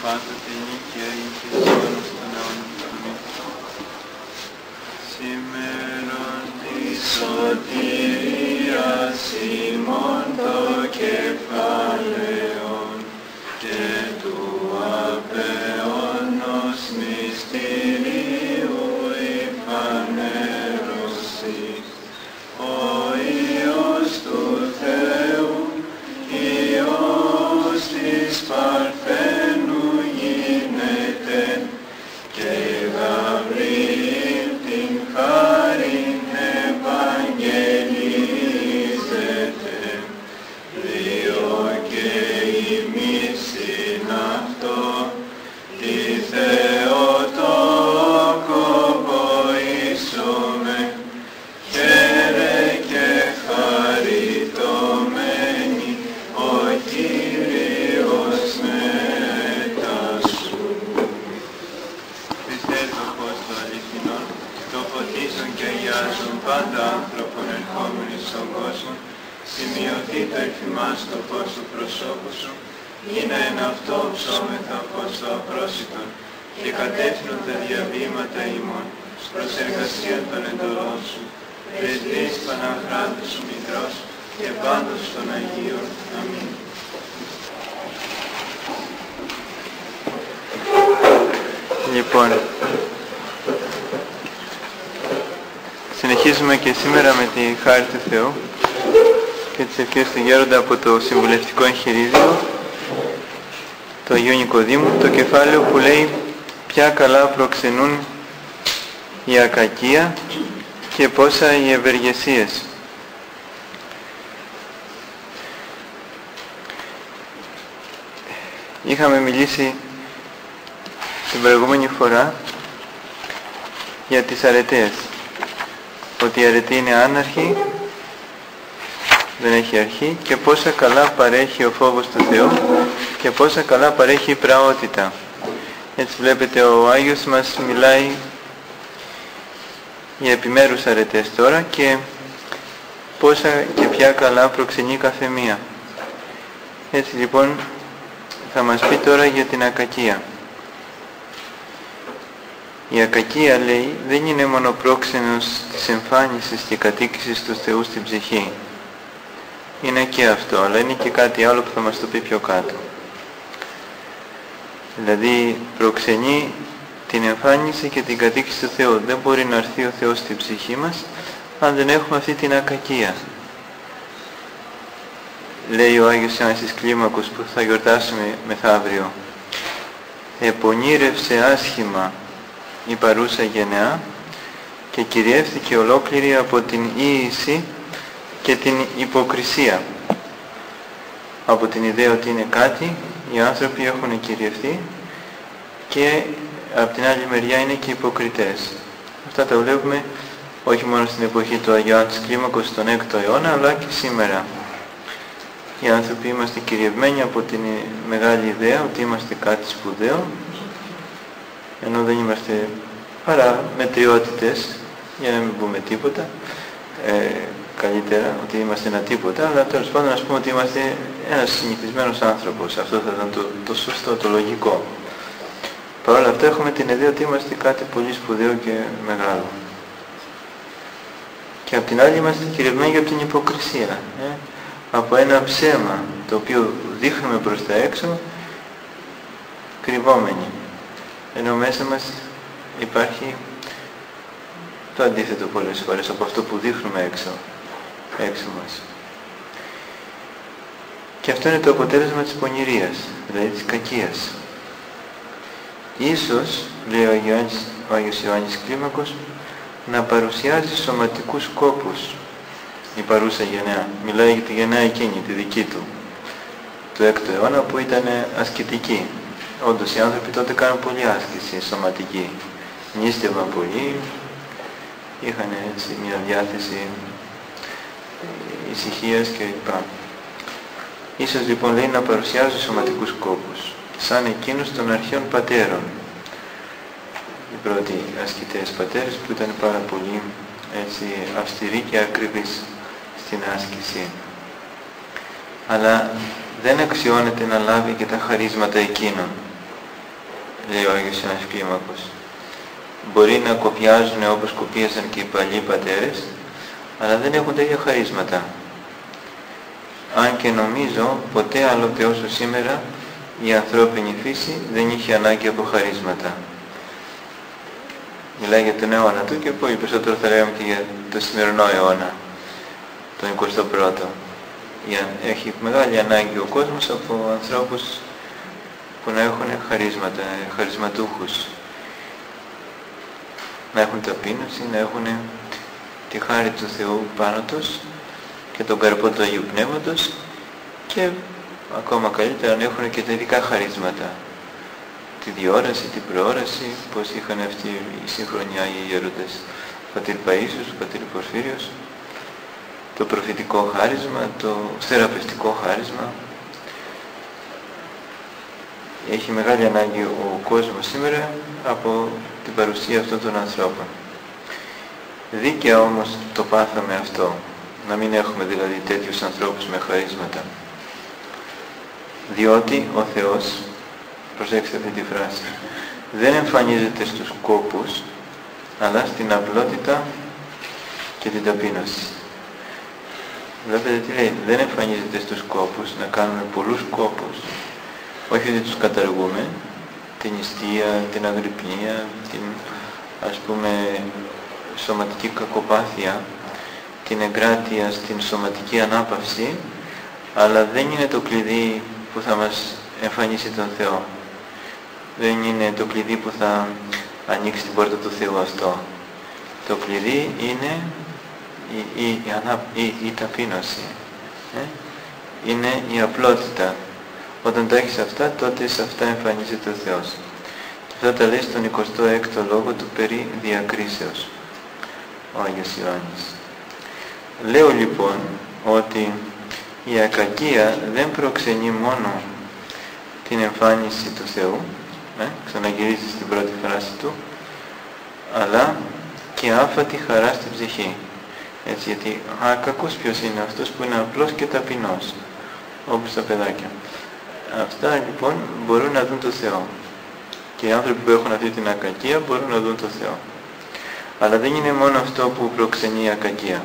πάντοτε νίκαια και εις αιώνας των αιώνων. Αμήν. Σήμερον της σωτηρίας ημών το κεφάλαιον και του απεώνος μυστηρίου η φανέρωση. Ο Υιός του Θεού, Υιός της Παρθένου γίνεται και Γαβριήλ την χάριν ευαγγελίζεται, δύο και ημείς συν αυτό τη Θεοτόκο βοήσομε, χαίρε και χαριτωμένη ο Κύριος μετά σου. Χριστέ το φως του αληθινών, το φωτίζουν και αγιάζουν πάντα άνθρωπον ερχόμενοι στον κόσμο, σημειωθεί το εφημάς το φως του προσώπου σου, είναι εν αυτό ψώμεθα φως το απρόσιτον και κατεύθυνουν τα διαβήματα ημών προς εργασία των εντολών σου, πρεσβείες Παναχράντου σου Μητρός και πάντως των Αγίων. Αμήν. Λοιπόν, συνεχίζουμε και σήμερα με τη χάρη του Θεού και τις ευχές του Γέροντα από το Συμβουλευτικό Εγχειρίδιο του Αγίου Νικοδήμου, το κεφάλαιο που λέει «Ποια καλά προξενούν η ακακία και πόσα οι ευεργεσίες». Είχαμε μιλήσει την προηγούμενη φορά για τις αρετές, ότι η αρετή είναι άναρχη, δεν έχει αρχή, και πόσα καλά παρέχει ο φόβος του Θεού και πόσα καλά παρέχει η πραότητα. Έτσι βλέπετε ο Άγιος μας μιλάει για επιμέρους αρετές τώρα και πόσα και ποια καλά προξενεί καθεμία. Έτσι λοιπόν θα μας πει τώρα για την ακακία. Η ακακία, λέει, δεν είναι μόνο πρόξενος της εμφάνισης και κατοίκησης του Θεού στην ψυχή. Είναι και αυτό, αλλά είναι και κάτι άλλο που θα μας το πει πιο κάτω. Δηλαδή προξενεί την εμφάνιση και την κατοίκηση του Θεού. Δεν μπορεί να έρθει ο Θεός στην ψυχή μας αν δεν έχουμε αυτή την ακακία. Λέει ο Άγιος Ιωάννης της Κλίμακος που θα γιορτάσουμε μεθαύριο, «Επονήρευσε άσχημα η παρούσα γενεά και κυριεύθηκε ολόκληρη από την ίηση και την υποκρισία». Από την ιδέα ότι είναι κάτι, οι άνθρωποι έχουν κυριευθεί, και από την άλλη μεριά είναι και υποκριτές. Αυτά τα βλέπουμε όχι μόνο στην εποχή του Αγίου Ιωάννου της Κλίμακος στον 6ο αιώνα, αλλά και σήμερα. Οι άνθρωποι είμαστε κυριευμένοι από την μεγάλη ιδέα ότι είμαστε κάτι σπουδαίο, ενώ δεν είμαστε παρά μετριότητες, για να μην πούμε τίποτα, καλύτερα ότι είμαστε ένα τίποτα, αλλά τέλος πάντων να πούμε ότι είμαστε ένας συνηθισμένος άνθρωπος. Αυτό θα ήταν το σωστό, το λογικό. Παρ' όλα αυτά έχουμε την ιδέα ότι είμαστε κάτι πολύ σπουδαίο και μεγάλο. Και απ' την άλλη είμαστε κυριευμένοι από την υποκρισία. Από ένα ψέμα το οποίο δείχνουμε προς τα έξω, κρυβόμενοι. Ενώ μέσα μας υπάρχει το αντίθετο πολλές φορές από αυτό που δείχνουμε έξω μας. Και αυτό είναι το αποτέλεσμα της πονηρίας, δηλαδή της κακίας. Ίσως, λέει ο Άγιος Ιωάννης Κλίμακος, να παρουσιάζει σωματικούς κόπους η παρούσα γενεά. Μιλάει για τη γενεά εκείνη, τη δική του 6ου αιώνα, που ήταν ασκητική. Όντως οι άνθρωποι τότε κάνουν πολλή άσκηση σωματική. Νήστευαν πολύ, είχαν έτσι μια διάθεση ησυχίας κλπ. Ίσως λοιπόν, λέει, να παρουσιάζει σωματικούς κόπους, σαν εκείνους των αρχαίων πατέρων. Οι πρώτοι ασκητές πατέρες που ήταν πάρα πολύ έτσι αυστηροί και ακριβείς στην άσκηση. Αλλά δεν αξιώνεται να λάβει και τα χαρίσματα εκείνων. λέει ο Άγιος Ιωάννης Κλίμακος. Μπορεί να κοπιάζουν όπως κοπίαζαν και οι παλιοί πατέρες, αλλά δεν έχουν τέτοια χαρίσματα. Αν και νομίζω ποτέ άλλοτε όσο σήμερα η ανθρώπινη φύση δεν είχε ανάγκη από χαρίσματα. Μιλάει για τον αιώνα του και πολύ περισσότερο θα λέγαμε και για το σημερινό αιώνα, τον 21ο. Έχει μεγάλη ανάγκη ο κόσμος από ανθρώπους που να έχουν χαρίσματα, χαρισματούχους. Να έχουν ταπείνωση, να έχουν τη χάρη του Θεού πάνω τους και τον καρπό του Αγίου Πνεύματος και ακόμα καλύτερα να έχουν και τα ειδικά χαρίσματα. Τη διόραση, την προόραση, πως είχαν αυτοί οι σύγχρονοι Άγιοι Γέροντες, ο πατήρ Παΐσιος, ο πατήρ Πορφύριος, το προφητικό χάρισμα, το θεραπευτικό χάρισμα. Έχει μεγάλη ανάγκη ο κόσμος σήμερα από την παρουσία αυτών των ανθρώπων. Δίκαια όμως το πάθαμε αυτό, να μην έχουμε δηλαδή τέτοιους ανθρώπους με χαρίσματα. Διότι ο Θεός, προσέξτε αυτή τη φράση, δεν εμφανίζεται στους κόπους, αλλά στην απλότητα και την ταπείνωση. Βλέπετε τι λέει, δεν εμφανίζεται στους κόπους, να κάνουμε πολλούς κόπους, όχι ότι τους καταργούμε, την νηστεία, την αγρυπνία, την ας πούμε σωματική κακοπάθεια, την εγκράτεια στην σωματική ανάπαυση, αλλά δεν είναι το κλειδί που θα μας εμφανίσει τον Θεό. Δεν είναι το κλειδί που θα ανοίξει την πόρτα του Θεού αυτό. Το κλειδί είναι η ταπείνωση. Είναι η απλότητα. Όταν τα έχεις αυτά, τότε σε αυτά εμφανίζεται ο Θεός. Και αυτά τα λέει στον 26ο λόγο του περί διακρίσεως ο Άγιος Ιωάννης. Λέω λοιπόν ότι η ακακία δεν προξενεί μόνο την εμφάνιση του Θεού, ξαναγυρίζει στην πρώτη φράση του, αλλά και άφατη χαρά στην ψυχή. Έτσι, γιατί άκακος ποιος είναι? Αυτός που είναι απλός και ταπεινός, όπως τα παιδάκια. Αυτά λοιπόν μπορούν να δουν το Θεό. Και οι άνθρωποι που έχουν αυτή την ακακία μπορούν να δουν το Θεό. Αλλά δεν είναι μόνο αυτό που προξενεί η ακακία.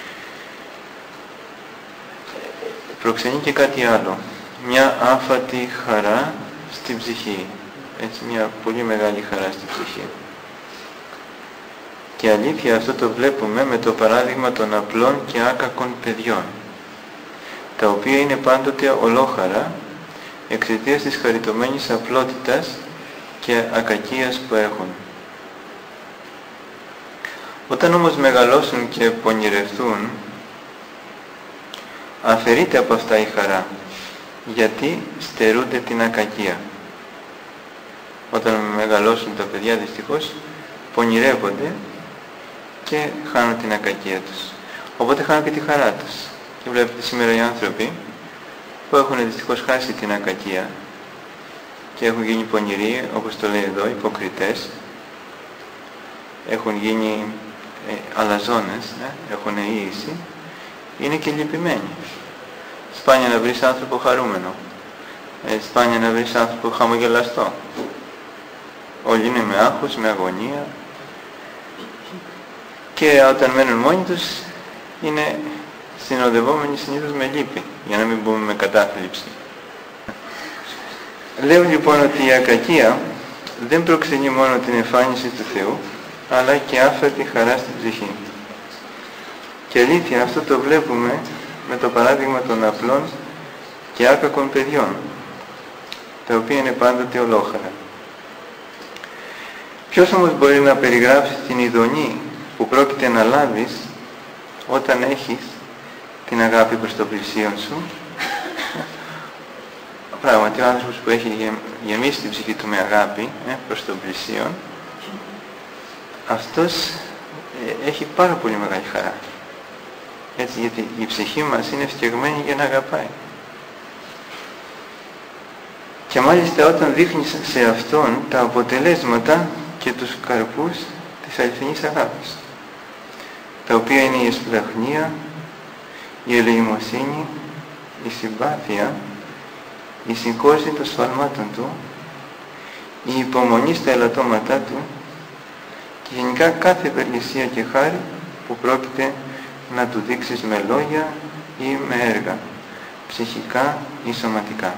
Προξενεί και κάτι άλλο. Μια άφατη χαρά στην ψυχή. Έτσι, μια πολύ μεγάλη χαρά στην ψυχή. Και αλήθεια αυτό το βλέπουμε με το παράδειγμα των απλών και άκακων παιδιών, τα οποία είναι πάντοτε ολόχαρα εξαιτίας της χαριτωμένης απλότητας και ακακίας που έχουν. Όταν όμως μεγαλώσουν και πονηρευτούν, αφαιρείται από αυτά η χαρά, γιατί στερούνται την ακακία. Όταν μεγαλώσουν τα παιδιά δυστυχώς, πονηρεύονται και χάνουν την ακακία τους. Οπότε χάνουν και τη χαρά τους. Και βλέπετε σήμερα οι άνθρωποι που έχουν δυστυχώς χάσει την ακακία και έχουν γίνει πονηροί, όπως το λέει εδώ, υποκριτές, έχουν γίνει αλαζόνες, έχουν ίηση, είναι και λυπημένοι. Σπάνια να βρεις άνθρωπο χαρούμενο, σπάνια να βρεις άνθρωπο χαμογελαστό. Όλοι είναι με άγχος, με αγωνία, και όταν μένουν μόνοι τους είναι συνοδευόμενοι συνήθως με λύπη, για να μην πούμε με κατάθλιψη. Λέω λοιπόν ότι η ακακία δεν προξενεί μόνο την εμφάνιση του Θεού, αλλά και άφατη χαρά στην ψυχή. Και αλήθεια αυτό το βλέπουμε με το παράδειγμα των απλών και άκακων παιδιών, τα οποία είναι πάντοτε ολόχαρα. Ποιος όμως μπορεί να περιγράψει την ειδονή που πρόκειται να λάβεις όταν έχεις την αγάπη προς το πλησίον σου? Πράγματι ο άνθρωπος που έχει γεμίσει την ψυχή του με αγάπη προς το πλησίον, αυτός έχει πάρα πολύ μεγάλη χαρά. Έτσι, γιατί η ψυχή μας είναι φτιαγμένη για να αγαπάει. Και μάλιστα όταν δείχνεις σε αυτόν τα αποτελέσματα και τους καρπούς της αληθινής αγάπης, τα οποία είναι η εσπλαχνία, η ελεημοσύνη, η συμπάθεια, η συγχώρεση των σφαλμάτων του, η υπομονή στα ελαττώματά του και γενικά κάθε ευεργεσία και χάρη που πρόκειται να του δείξεις με λόγια ή με έργα, ψυχικά ή σωματικά.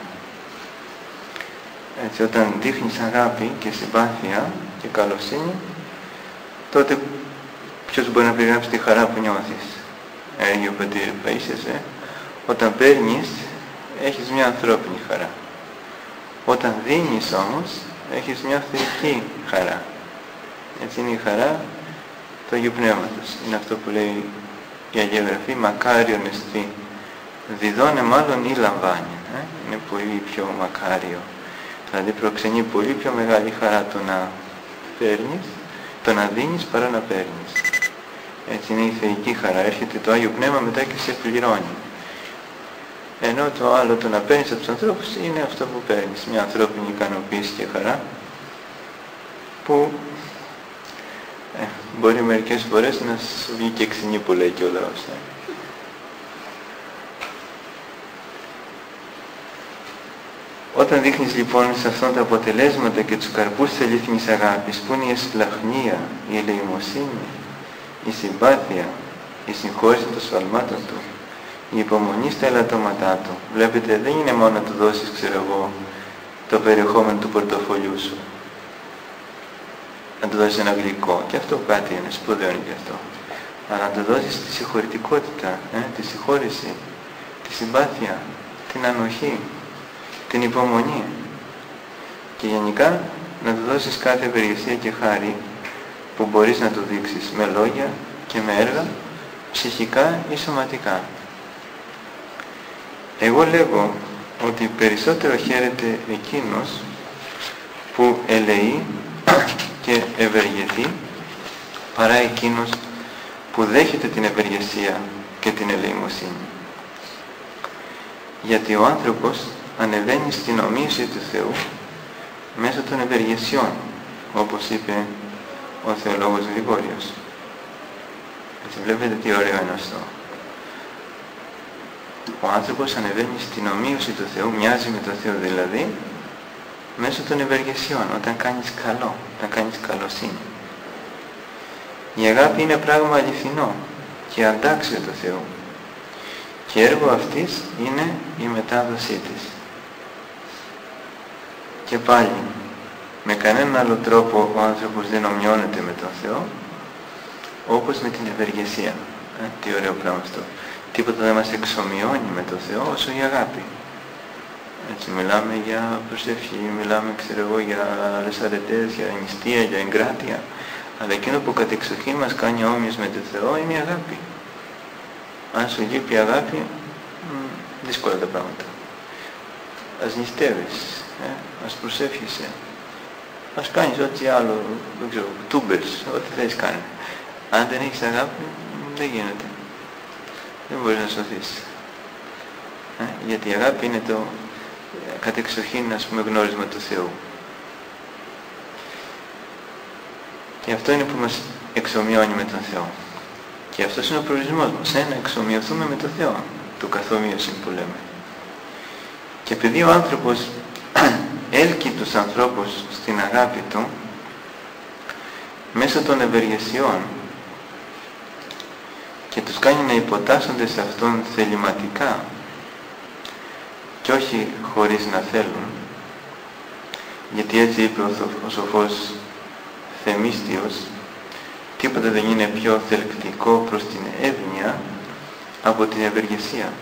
Έτσι, όταν δείχνεις αγάπη και συμπάθεια και καλοσύνη, τότε ποιος μπορεί να περιγράψει τη χαρά που νιώθεις? Άγιε Πατήρ Παΐσιε, όταν παίρνεις έχεις μια ανθρώπινη χαρά. Όταν δίνεις όμως έχεις μια θεϊκή χαρά. Έτσι είναι η χαρά του Αγίου Πνεύματος. Είναι αυτό που λέει η Αγία Γραφή, μακάριον εστί. Διδώνε μάλλον ή λαμβάνει. Είναι πολύ πιο μακάριο. Δηλαδή προξενεί πολύ πιο μεγάλη χαρά το να παίρνεις, το να δίνεις παρά να παίρνεις. Έτσι είναι η θεϊκή χαρά. Έρχεται το Άγιο Πνεύμα μετά και σε πληρώνει. Ενώ το άλλο, το να παίρνεις από τους ανθρώπους, είναι αυτό που παίρνεις. Μια ανθρώπινη ικανοποίηση και χαρά που μπορεί μερικές φορές να σου βγει και ξυνή που λέει και ο λαός. Όταν δείχνεις λοιπόν σε αυτόν τα αποτελέσματα και τους καρπούς της αλήθινης αγάπης, που είναι η εσπλαχνία, η ελεημοσύνη, η συμπάθεια, η συγχώρεση των σφαλμάτων του, η υπομονή στα ελαττώματά του, βλέπετε, δεν είναι μόνο να του δώσεις, ξέρω εγώ, το περιεχόμενο του πορτοφολιού σου, να του δώσεις ένα γλυκό, και αυτό κάτι είναι, σπουδαίο είναι και αυτό, αλλά να του δώσεις τη συγχωρητικότητα, τη συγχώρεση, τη συμπάθεια, την ανοχή, την υπομονή, και γενικά να του δώσεις κάθε ευεργεσία και χάρη που μπορείς να του δείξεις με λόγια και με έργα, ψυχικά ή σωματικά. Εγώ λέγω ότι περισσότερο χαίρεται εκείνος που ελεεί και ευεργετεί παρά εκείνος που δέχεται την ευεργεσία και την ελεημοσύνη. Γιατί ο άνθρωπος ανεβαίνει στην ομοίωση του Θεού μέσω των ευεργεσιών, όπως είπε ο θεολόγος Γρηγόριος. Έτσι βλέπετε τι ωραίο είναι αυτό. Ο άνθρωπος ανεβαίνει στην ομοίωση του Θεού, μοιάζει με το Θεό δηλαδή, μέσω των ευεργεσιών, όταν κάνεις καλό, όταν κάνεις καλοσύνη. Η αγάπη είναι πράγμα αληθινό και αντάξιο του Θεού, και έργο αυτής είναι η μετάδοσή της. Και πάλι, με κανέναν άλλο τρόπο ο άνθρωπος δεν ομοιώνεται με τον Θεό, όπως με την ευεργεσία. Τι ωραίο πράγμα αυτό. Τίποτα δεν μας εξομοιώνει με τον Θεό όσο η αγάπη. Έτσι μιλάμε για προσευχή, μιλάμε ξέρω εγώ για άλλες αρετές, για νηστεία, για εγκράτεια. Αλλά εκείνο που κατεξοχήν μας κάνει όμοιους με τον Θεό είναι η αγάπη. Αν σου λείπει η αγάπη, δύσκολα τα πράγματα. Ας νηστεύεις, ας προσεύχεσαι, ας κάνεις ό,τι άλλο, δεν ξέρω, τούμπες, ό,τι θες κάνει. Αν δεν έχεις αγάπη, δεν γίνεται. Δεν μπορείς να σωθείς. Γιατί η αγάπη είναι το κατεξοχήν, ας πούμε, γνώρισμα του Θεού. Και αυτό είναι που μας εξομοιώνει με τον Θεό. Και αυτός είναι ο προορισμός μας, να εξομοιωθούμε με τον Θεό, το καθομοίωση που λέμε. Και επειδή ο άνθρωπος έλκει τους ανθρώπους στην αγάπη του, μέσω των ευεργεσιών, και τους κάνει να υποτάσσονται σε αυτόν θεληματικά και όχι χωρίς να θέλουν, γιατί έτσι είπε ο σοφός Θεμίστιος, τίποτα δεν είναι πιο θελκτικό προς την εύνοια από την ευεργεσία,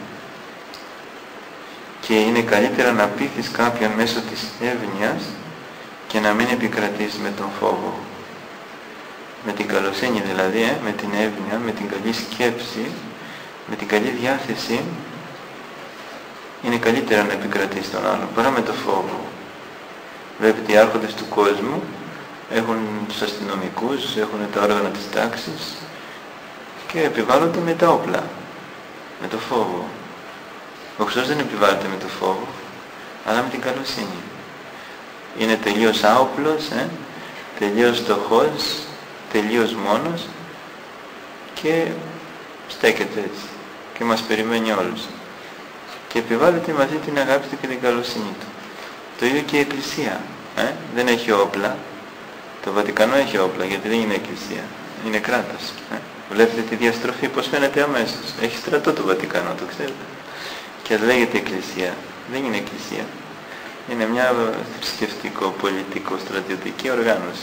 και είναι καλύτερα να πείθεις κάποιον μέσω της εύνοιας και να μην επικρατείς με τον φόβο. Με την καλοσύνη δηλαδή, με την εύνοια, με την καλή σκέψη, με την καλή διάθεση, είναι καλύτερα να επικρατείς τον άλλον παρά με το φόβο. Βλέπετε, οι άρχοντες του κόσμου έχουν τους αστυνομικούς, έχουν τα όργανα της τάξης και επιβάλλονται με τα όπλα, με το φόβο. Ο Χριστός δεν επιβάλλεται με το φόβο, αλλά με την καλοσύνη. Είναι τελείως άοπλος, τελείως φτωχός, τελείως μόνος, και στέκεται έτσι και μας περιμένει όλους. Και επιβάλλεται μαζί την αγάπη του και την καλοσύνη του. Το ίδιο και η Εκκλησία. δεν έχει όπλα. Το Βατικανό έχει όπλα, γιατί δεν είναι εκκλησία, είναι κράτος. Βλέπετε τη διαστροφή πως φαίνεται αμέσως. Έχει στρατό το Βατικανό, το ξέρετε. Και λέγεται εκκλησία. Δεν είναι εκκλησία. Είναι μια θρησκευτικό-πολιτικό-στρατιωτική οργάνωση.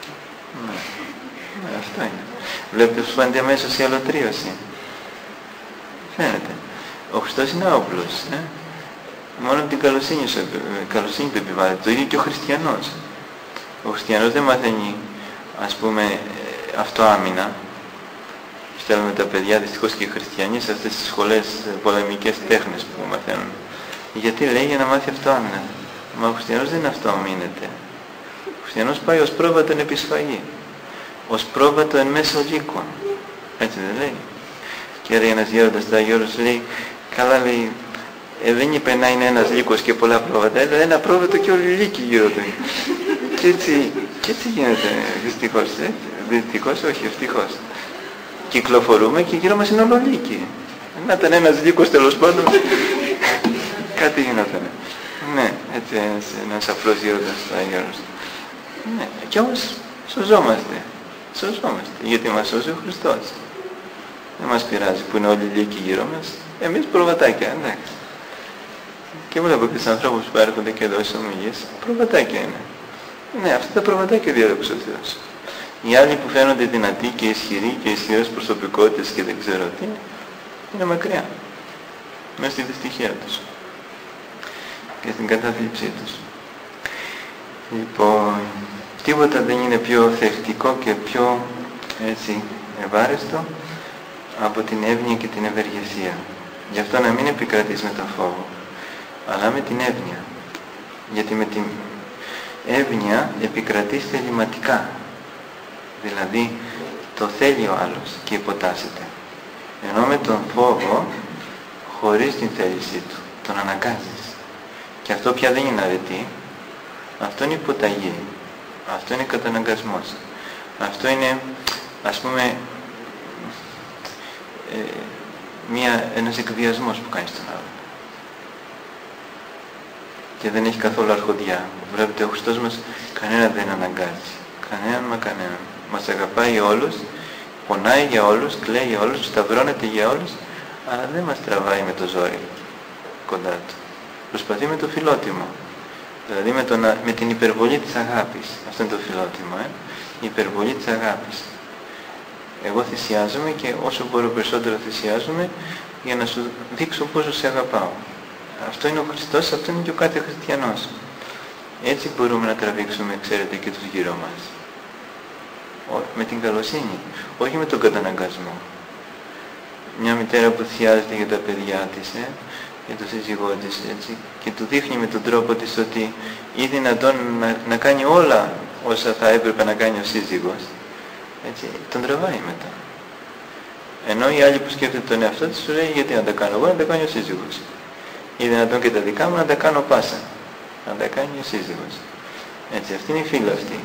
Αυτό είναι. Βλέπετε πως φαίνεται αμέσως η αλωτρίωση. Φαίνεται. Ο Χριστός είναι άοπλος. Μόνο την καλοσύνη του επιβάλλεται. Το ίδιο και ο χριστιανός. Ο χριστιανός δεν μαθαίνει, ας πούμε, αυτοάμυνα. Στέλνουμε τα παιδιά, δυστυχώς και οι χριστιανοί, σε αυτές τις σχολές πολεμικές τέχνες που μαθαίνουν. Γιατί λέει για να μάθει αυτοάμυνα. Μα ο χριστιανός δεν αυτοαμύνεται. Ο χριστιανός πάει ως πρόβατον επί σφαγή. Ως πρόβατο εν μέσω λύκων. Έτσι δεν λέει. Και έρχεται ένας γέροντας του Αγίου Όρους, λέει, καλά λέει, δεν είπε να είναι ένας λύκος και πολλά πρόβατα, αλλά ένα πρόβατο και όλοι οι λύκοι γύρω του. Και έτσι γίνεται, δυστυχώς. Δυστυχώς, όχι, ευτυχώς. Κυκλοφορούμε και γύρω μας είναι όλο λύκοι. Να ήταν ένας λύκος τέλος πάντων, κάτι γινόταν. Ναι, έτσι ένας απλός γέροντας του Αγίου Όρους. Ναι, και όμως σωζόμαστε. Γιατί μας σώζει ο Χριστός. Δεν μας πειράζει που είναι όλοι λύκοι γύρω μας. Εμείς προβατάκια, εντάξει. Και βλέπω και τους ανθρώπους που έρχονται και εδώ στις ομιλίες, προβατάκια είναι. Ναι, αυτά τα προβατάκια διέδοξε ο Θεός. Οι άλλοι που φαίνονται δυνατοί και ισχυροί και ισχυρές προσωπικότητες και δεν ξέρω τι, είναι μακριά. Μέσα στη δυστυχία τους. Και στην κατάθλιψή τους. Λοιπόν, τίποτα δεν είναι πιο θεκτικό και πιο έτσι ευάρεστο από την εύνοια και την ευεργεσία. Γι' αυτό να μην επικρατείς με τον φόβο, αλλά με την εύνοια. Γιατί με την εύνοια επικρατείς θεληματικά. Δηλαδή το θέλει ο άλλος και υποτάσσεται. Ενώ με τον φόβο, χωρίς την θέλησή του, τον αναγκάζεις. Και αυτό πια δεν είναι αρετή. Αυτό είναι υποταγή. Αυτό είναι καταναγκασμός. Αυτό είναι, ας πούμε, ένας εκβιασμός που κάνεις τον άλλον. Και δεν έχει καθόλου αρχοντιά. Βλέπετε, ο Χριστός μας κανένα δεν αναγκάζει. Κανέναν μα κανέναν. Μας αγαπάει όλους, πονάει για όλους, κλαίει για όλους, σταυρώνεται για όλους, αλλά δεν μας τραβάει με το ζόρι κοντά του. Προσπαθεί με το φιλότιμο. Δηλαδή με την υπερβολή της αγάπης. Αυτό είναι το φιλότιμο. Η υπερβολή της αγάπης. Εγώ θυσιάζομαι και όσο μπορώ περισσότερο θυσιάζομαι για να σου δείξω πόσο σε αγαπάω. Αυτό είναι ο Χριστός, αυτό είναι και ο κάθε χριστιανός. Έτσι μπορούμε να τραβήξουμε, ξέρετε, και τους γύρω μας. Με την καλοσύνη, όχι με τον καταναγκασμό. Μια μητέρα που θυσιάζεται για τα παιδιά της, για τον σύζυγό της, έτσι, και του δείχνει με τον τρόπο της ότι είναι δυνατόν να κάνει όλα όσα θα έπρεπε να κάνει ο σύζυγος, έτσι, τον τραβάει μετά. Ενώ οι άλλοι που σκέφτεται τον εαυτό της σου λέει, γιατί να τα κάνω εγώ, να τα κάνει ο σύζυγος. Είναι δυνατόν και τα δικά μου να τα κάνω πάσα. Να τα κάνει ο σύζυγος. Έτσι, αυτή είναι η φίλη αυτή.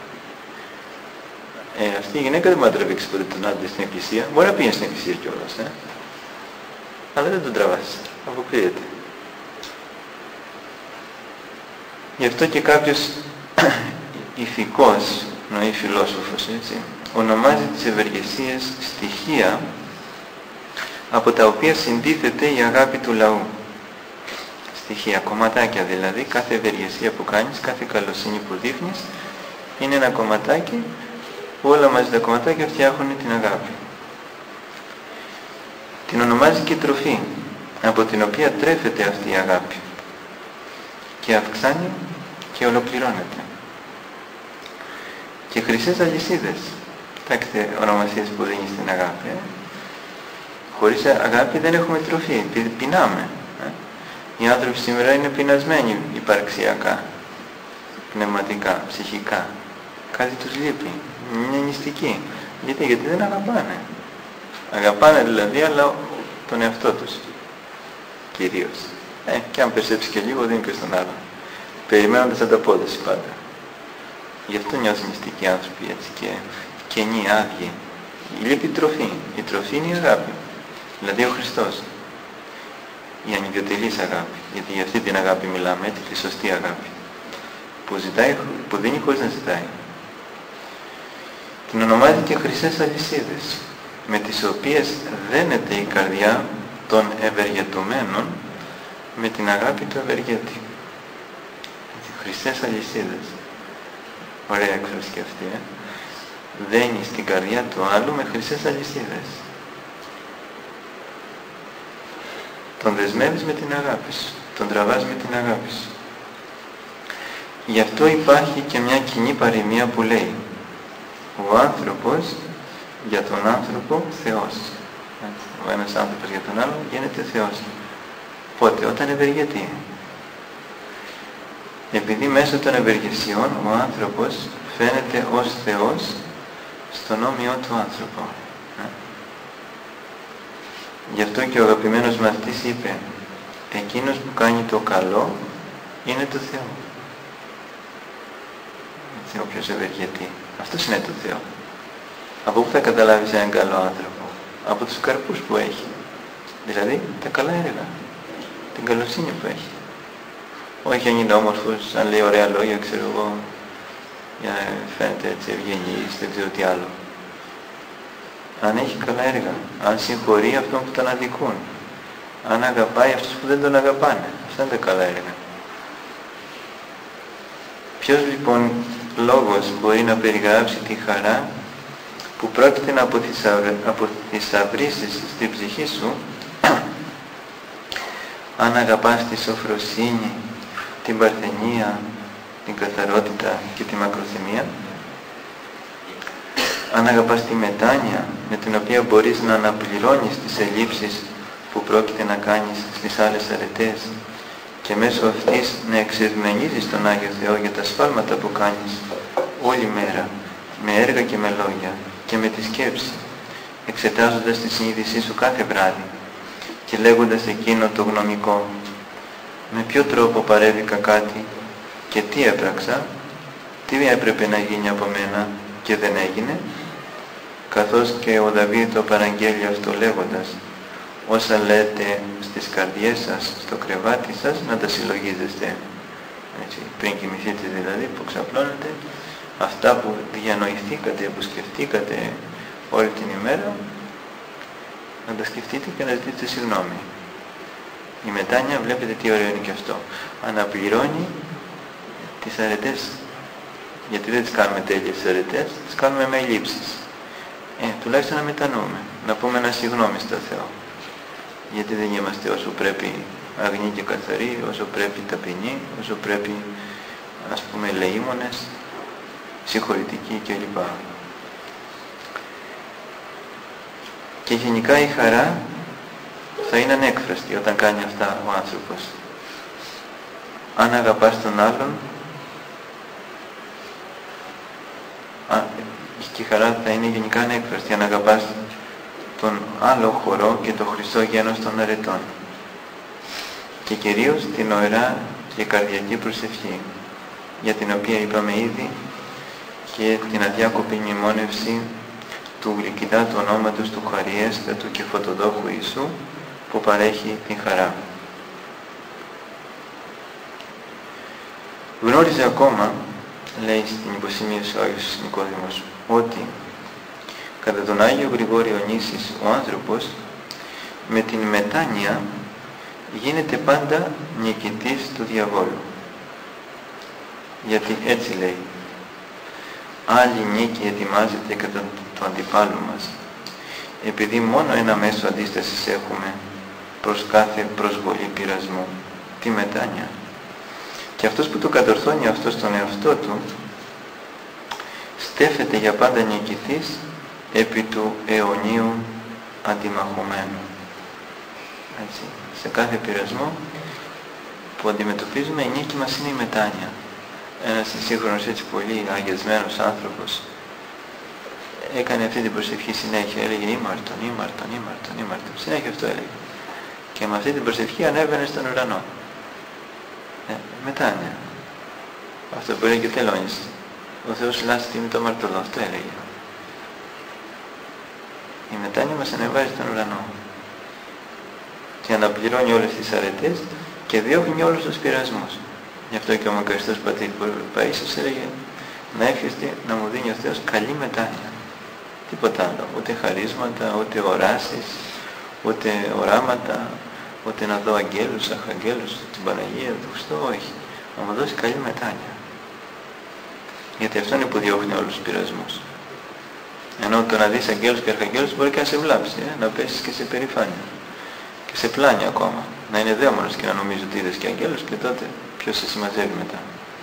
Αυτή η γυναίκα δεν μπορεί να τραβήξει ποτέ τον άντρα στην εκκλησία. Μπορεί να πήγαινε στην εκκλησία κιόλας, αλλά δεν τον τραβάς. Αποκλείεται. Γι' αυτό και κάποιος ηθικός, νοεί φιλόσοφος, έτσι, ονομάζει τις ευεργεσίες στοιχεία από τα οποία συντίθεται η αγάπη του λαού. Στοιχεία, κομματάκια δηλαδή, κάθε ευεργεσία που κάνεις, κάθε καλοσύνη που δείχνεις, είναι ένα κομματάκι που όλα μαζί τα κομματάκια φτιάχνουν την αγάπη. Την ονομάζει και τροφή, από την οποία τρέφεται αυτή η αγάπη και αυξάνει και ολοκληρώνεται. Και χρυσές αλυσίδες, κοιτάξτε ονομασίες που δίνει στην αγάπη. Χωρίς αγάπη δεν έχουμε τροφή, πεινάμε. Οι άνθρωποι σήμερα είναι πεινασμένοι υπαρξιακά, πνευματικά, ψυχικά. Κάτι τους λείπει, είναι νηστικοί. Γιατί δεν αγαπάνε. Αγαπάνε δηλαδή, αλλά τον εαυτό τους κυρίως. Και αν περισσέψει και λίγο δίνει και στον άλλο. Περιμένοντας ανταπόδοση πάντα. Γι' αυτό νιώθουν νηστικοί άνθρωποι έτσι και κενοί, άδειοι. Λείπει η τροφή. Η τροφή είναι η αγάπη. Δηλαδή ο Χριστός. Η ανιδιοτελής αγάπη. Γιατί για αυτή την αγάπη μιλάμε, έτσι, τη σωστή αγάπη. που δίνει χωρίς να ζητάει. Την ονομάζει και χρυσές αλυσίδες, με τις οποίες δένεται η καρδιά των ευεργετουμένων με την αγάπη του ευεργέτη. Χρυσές αλυσίδες. Ωραία έκφραση και αυτή, Δένει στην καρδιά του άλλου με χρυσές αλυσίδες. Τον δεσμεύεις με την αγάπη σου, τον τραβάς με την αγάπη σου. Γι' αυτό υπάρχει και μια κοινή παροιμία που λέει ο άνθρωπος για τον άνθρωπο Θεός. Ο ένας άνθρωπος για τον άλλο γίνεται Θεός. Πότε? Όταν ευεργετεί. Επειδή μέσω των ευεργεσιών ο άνθρωπος φαίνεται ως Θεός στον όμοιό του άνθρωπο. Γι' αυτό και ο αγαπημένος μαθητής είπε εκείνος που κάνει το καλό είναι το Θεό. Έτσι, όποιος ευεργετεί. Αυτός είναι το Θεό. Από πού θα καταλάβεις έναν καλό άνθρωπο? Από τους καρπούς που έχει. Δηλαδή τα καλά έργα. Την καλοσύνη που έχει. Όχι αν είναι όμορφος, αν λέει ωραία λόγια, ξέρω εγώ, για να φαίνεται έτσι ευγενής, δεν ξέρω τι άλλο. Αν έχει καλά έργα, αν συγχωρεί αυτόν που τον αδικούν, αν αγαπάει αυτούς που δεν τον αγαπάνε. Αυτά είναι τα καλά έργα. Ποιος λοιπόν λόγος μπορεί να περιγράψει τη χαρά που πρόκειται να αποθυσαυρίσεις στην ψυχή σου αν αγαπάς τη σοφροσύνη, την παρθενία, την καθαρότητα και τη μακροθυμία, αν αγαπάς τη μετάνοια με την οποία μπορείς να αναπληρώνεις τις ελλείψεις που πρόκειται να κάνεις στις άλλες αρετές και μέσω αυτής να εξευμενίζεις τον Άγιο Θεό για τα σφάλματα που κάνεις όλη μέρα, με έργα και με λόγια και με τη σκέψη, εξετάζοντας τη συνείδησή σου κάθε βράδυ και λέγοντας εκείνο το γνωμικό, με ποιο τρόπο παρέβηκα κάτι και τι έπραξα, τι έπρεπε να γίνει από μένα και δεν έγινε, καθώς και ο Δαβίδ το παραγγέλει αυτό λέγοντας, όσα λέτε στις καρδιές σας, στο κρεβάτι σας, να τα συλλογίζεστε. Έτσι, πριν κοιμηθείτε δηλαδή, που ξαπλώνετε, αυτά που διανοηθήκατε, που σκεφτήκατε όλη την ημέρα, να τα σκεφτείτε και να ζητήσετε συγγνώμη. Η μετάνοια, βλέπετε τι ωραίο είναι και αυτό. Αναπληρώνει τις αρετές, γιατί δεν τις κάνουμε τέλειες τις αρετές, τις κάνουμε με ελλείψεις. Τουλάχιστον να μετανοούμε, να πούμε ένα συγγνώμη στο Θεό. Γιατί δεν είμαστε όσο πρέπει αγνοί και καθαροί, όσο πρέπει ταπεινοί, όσο πρέπει, ας πούμε, ελεήμονες, συγχωρητικοί κλπ. Και γενικά η χαρά θα είναι ανέκφραστη όταν κάνει αυτά ο άνθρωπος. Αν αγαπάς τον άλλον, και η χαρά θα είναι γενικά ανέκφραστη αν αγαπάς τον άλλο χορό και το χρυσό γένος των αρετών. Και κυρίως την ωραία και καρδιακή προσευχή, για την οποία είπαμε ήδη, και την αδιάκοπη μνημόνευση του γλυκυδάτου ονόματος του χαριέστατου και φωτοδόχου Ιησού, που παρέχει την χαρά. Γνώριζε ακόμα, λέει στην υποσημείωση ο Άγιος Νικόδημος, ότι κατά τον Άγιο Γρηγόριο Νήσης ο άνθρωπος με την μετάνοια γίνεται πάντα νικητής του διαβόλου. Γιατί έτσι λέει, άλλη νίκη ετοιμάζεται κατά του αντιπάλου μας, επειδή μόνο ένα μέσο αντίστασης έχουμε προς κάθε προσβολή πειρασμού, τη μετάνοια. Και αυτός που το κατορθώνει αυτό στον εαυτό του, στέφεται για πάντα νικητής επί του αιωνίου αντιμαχωμένου. Έτσι, σε κάθε πειρασμό που αντιμετωπίζουμε, η νίκη μας είναι η μετάνοια. Ένας σύγχρονος έτσι πολύ αγιασμένος άνθρωπος έκανε αυτή την προσευχή συνέχεια, έλεγε ήμαρτον, ήμαρτον, ήμαρτον, ήμαρτον, συνέχεια αυτό έλεγε. Και με αυτή την προσευχή ανέβαινε στον ουρανό. Μετάνοια. Αυτό που έλεγε και ο Τελώνης. Ο Θεός λάστη με το μαρτωλό, αυτό έλεγε. Η μετάνοια μας ανεβάζει στον ουρανό και αναπληρώνει όλες τις αρετές και διώχνει όλους τους πειρασμούς. Γι' αυτό και ο μακαριστός πατήρ Παΐσιος έλεγε να εύχεστε να μου δίνει ο Θεός καλή μετάνοια. Τίποτα άλλο. Ούτε χαρίσματα, ούτε οράσεις, ούτε οράματα, ούτε να δω αγγέλους, αρχαγγέλους, την Παναγία, τον Χριστό, όχι. Να μου δώσει καλή μετάνοια. Γιατί αυτό είναι που διώχνει όλους τους πειρασμούς. Ενώ το να δεις αγγέλους και αρχαγγέλους μπορεί και να σε βλάψει, να πέσεις και σε περηφάνεια. Και σε πλάνει ακόμα. Να είναι δαίμονας και να νομίζει ότι είδες και αγγέλους και τότε ποιος σε συμμαζεύει μετά.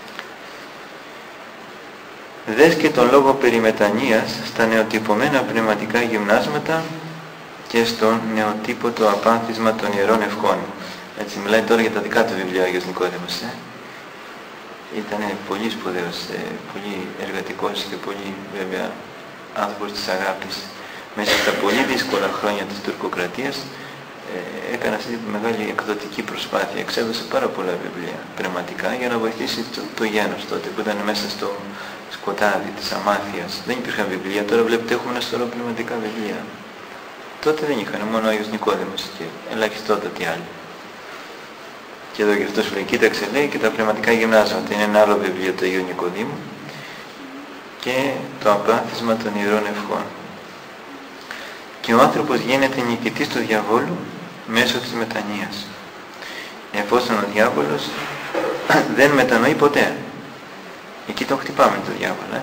Δες και τον λόγο περί μετανοίας στα νεοτυπωμένα πνευματικά γυμνάσματα και στο νεοτύπωτο απάνθισμα των Ιερών Ευχών. Έτσι μιλάει τώρα για τα δικά του βιβλία ο Άγιος Νικόδημος. Ήταν πολύ σπουδαίος, πολύ εργατικός και πολύ βέβαια άνθρωπος της αγάπης. Μέσα στα πολύ δύσκολα χρόνια της τουρκοκρατίας έκανε αυτή τη μεγάλη εκδοτική προσπάθεια. Εξέδωσε πάρα πολλά βιβλία πνευματικά για να βοηθήσει το γένος τότε που ήταν μέσα στο σκοτάδι της αμάθειας. Δεν υπήρχαν βιβλία, τώρα βλέπετε έχουμε ένα σωρό πνευματικά βιβλία. Τότε δεν είχαν, μόνο ο Άγιος Νικόδημος και ελαχιστότατοι άλλοι. Και εδώ και αυτό σου λέει, κοίταξε λέει και τα πνευματικά γυμνάσματα. Είναι ένα άλλο βιβλίο του Αγίου Νικοδήμου και το απάνθισμα των Ιερών Ευχών. Και ο άνθρωπος γίνεται νικητής του διαβόλου μέσω της μετανοίας. Εφόσον ο διάβολος δεν μετανοεί ποτέ. Εκεί τον χτυπάμε το διάβολο.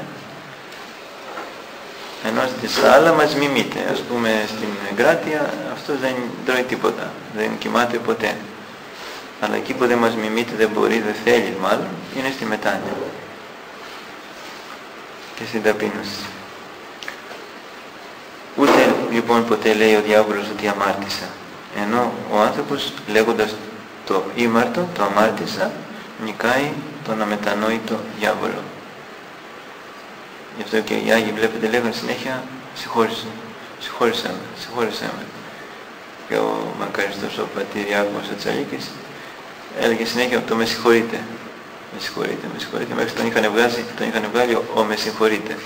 Ενώ στις άλλα μας μιμείται. Ας πούμε στην Εγκράτεια αυτός δεν τρώει τίποτα. Δεν κοιμάται ποτέ. Αλλά εκεί που δεν μας μιμείται, δεν μπορεί, δεν θέλει μάλλον, είναι στη μετάνοια. Και στην ταπείνωση. Ούτε λοιπόν ποτέ λέει ο διάβολος ότι αμάρτησα. Ενώ ο άνθρωπος λέγοντας το ήμαρτο, το αμάρτησα, νικάει τον αμετανόητο διάβολο. Γι' αυτό και οι Άγιοι βλέπετε λέγανε συνέχεια συγχώρησέ με. Και ο μακαριστός ο πατήρ Ιάκωβος ο Τσαλίκης έλεγε συνέχεια το με συγχωρείτε. Με συγχωρείτε. Μέχρι τον είχαν βγάλει ο με συγχωρείτε.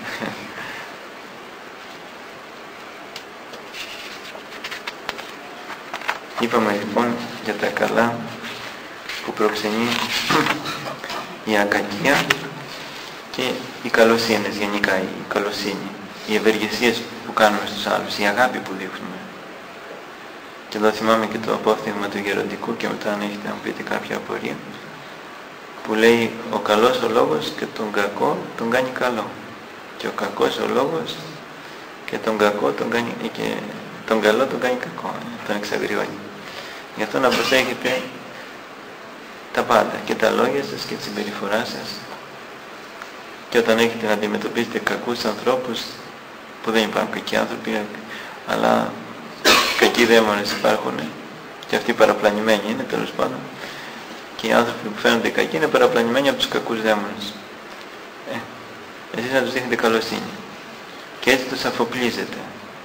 Είπαμε λοιπόν για τα καλά που προξενεί η ακακία και οι καλοσύνες γενικά, η καλοσύνη, οι ευεργεσίες που κάνουμε στους άλλους, η αγάπη που δείχνουμε. Και εδώ θυμάμαι και το απόφθηγμα του Γεροντικού και μετά αν έχετε να πείτε κάποια απορία, που λέει ο καλός ο λόγος και τον κακό τον κάνει καλό και ο κακός ο λόγος και τον κακό τον κάνει, και τον καλό τον κάνει κακό, τον εξαγριώνει. Γι' αυτό να προσέχετε τα πάντα, και τα λόγια σας και τη συμπεριφορά σας, και όταν έχετε να αντιμετωπίσετε κακούς ανθρώπους, που δεν υπάρχουν κακοί άνθρωποι, αλλά κακοί δαίμονες υπάρχουν και αυτοί παραπλανημένοι είναι τέλος πάντων, και οι άνθρωποι που φαίνονται κακοί είναι παραπλανημένοι από τους κακούς δαίμονες. Εσείς να τους δείχνετε καλοσύνη και έτσι τους αφοπλίζετε.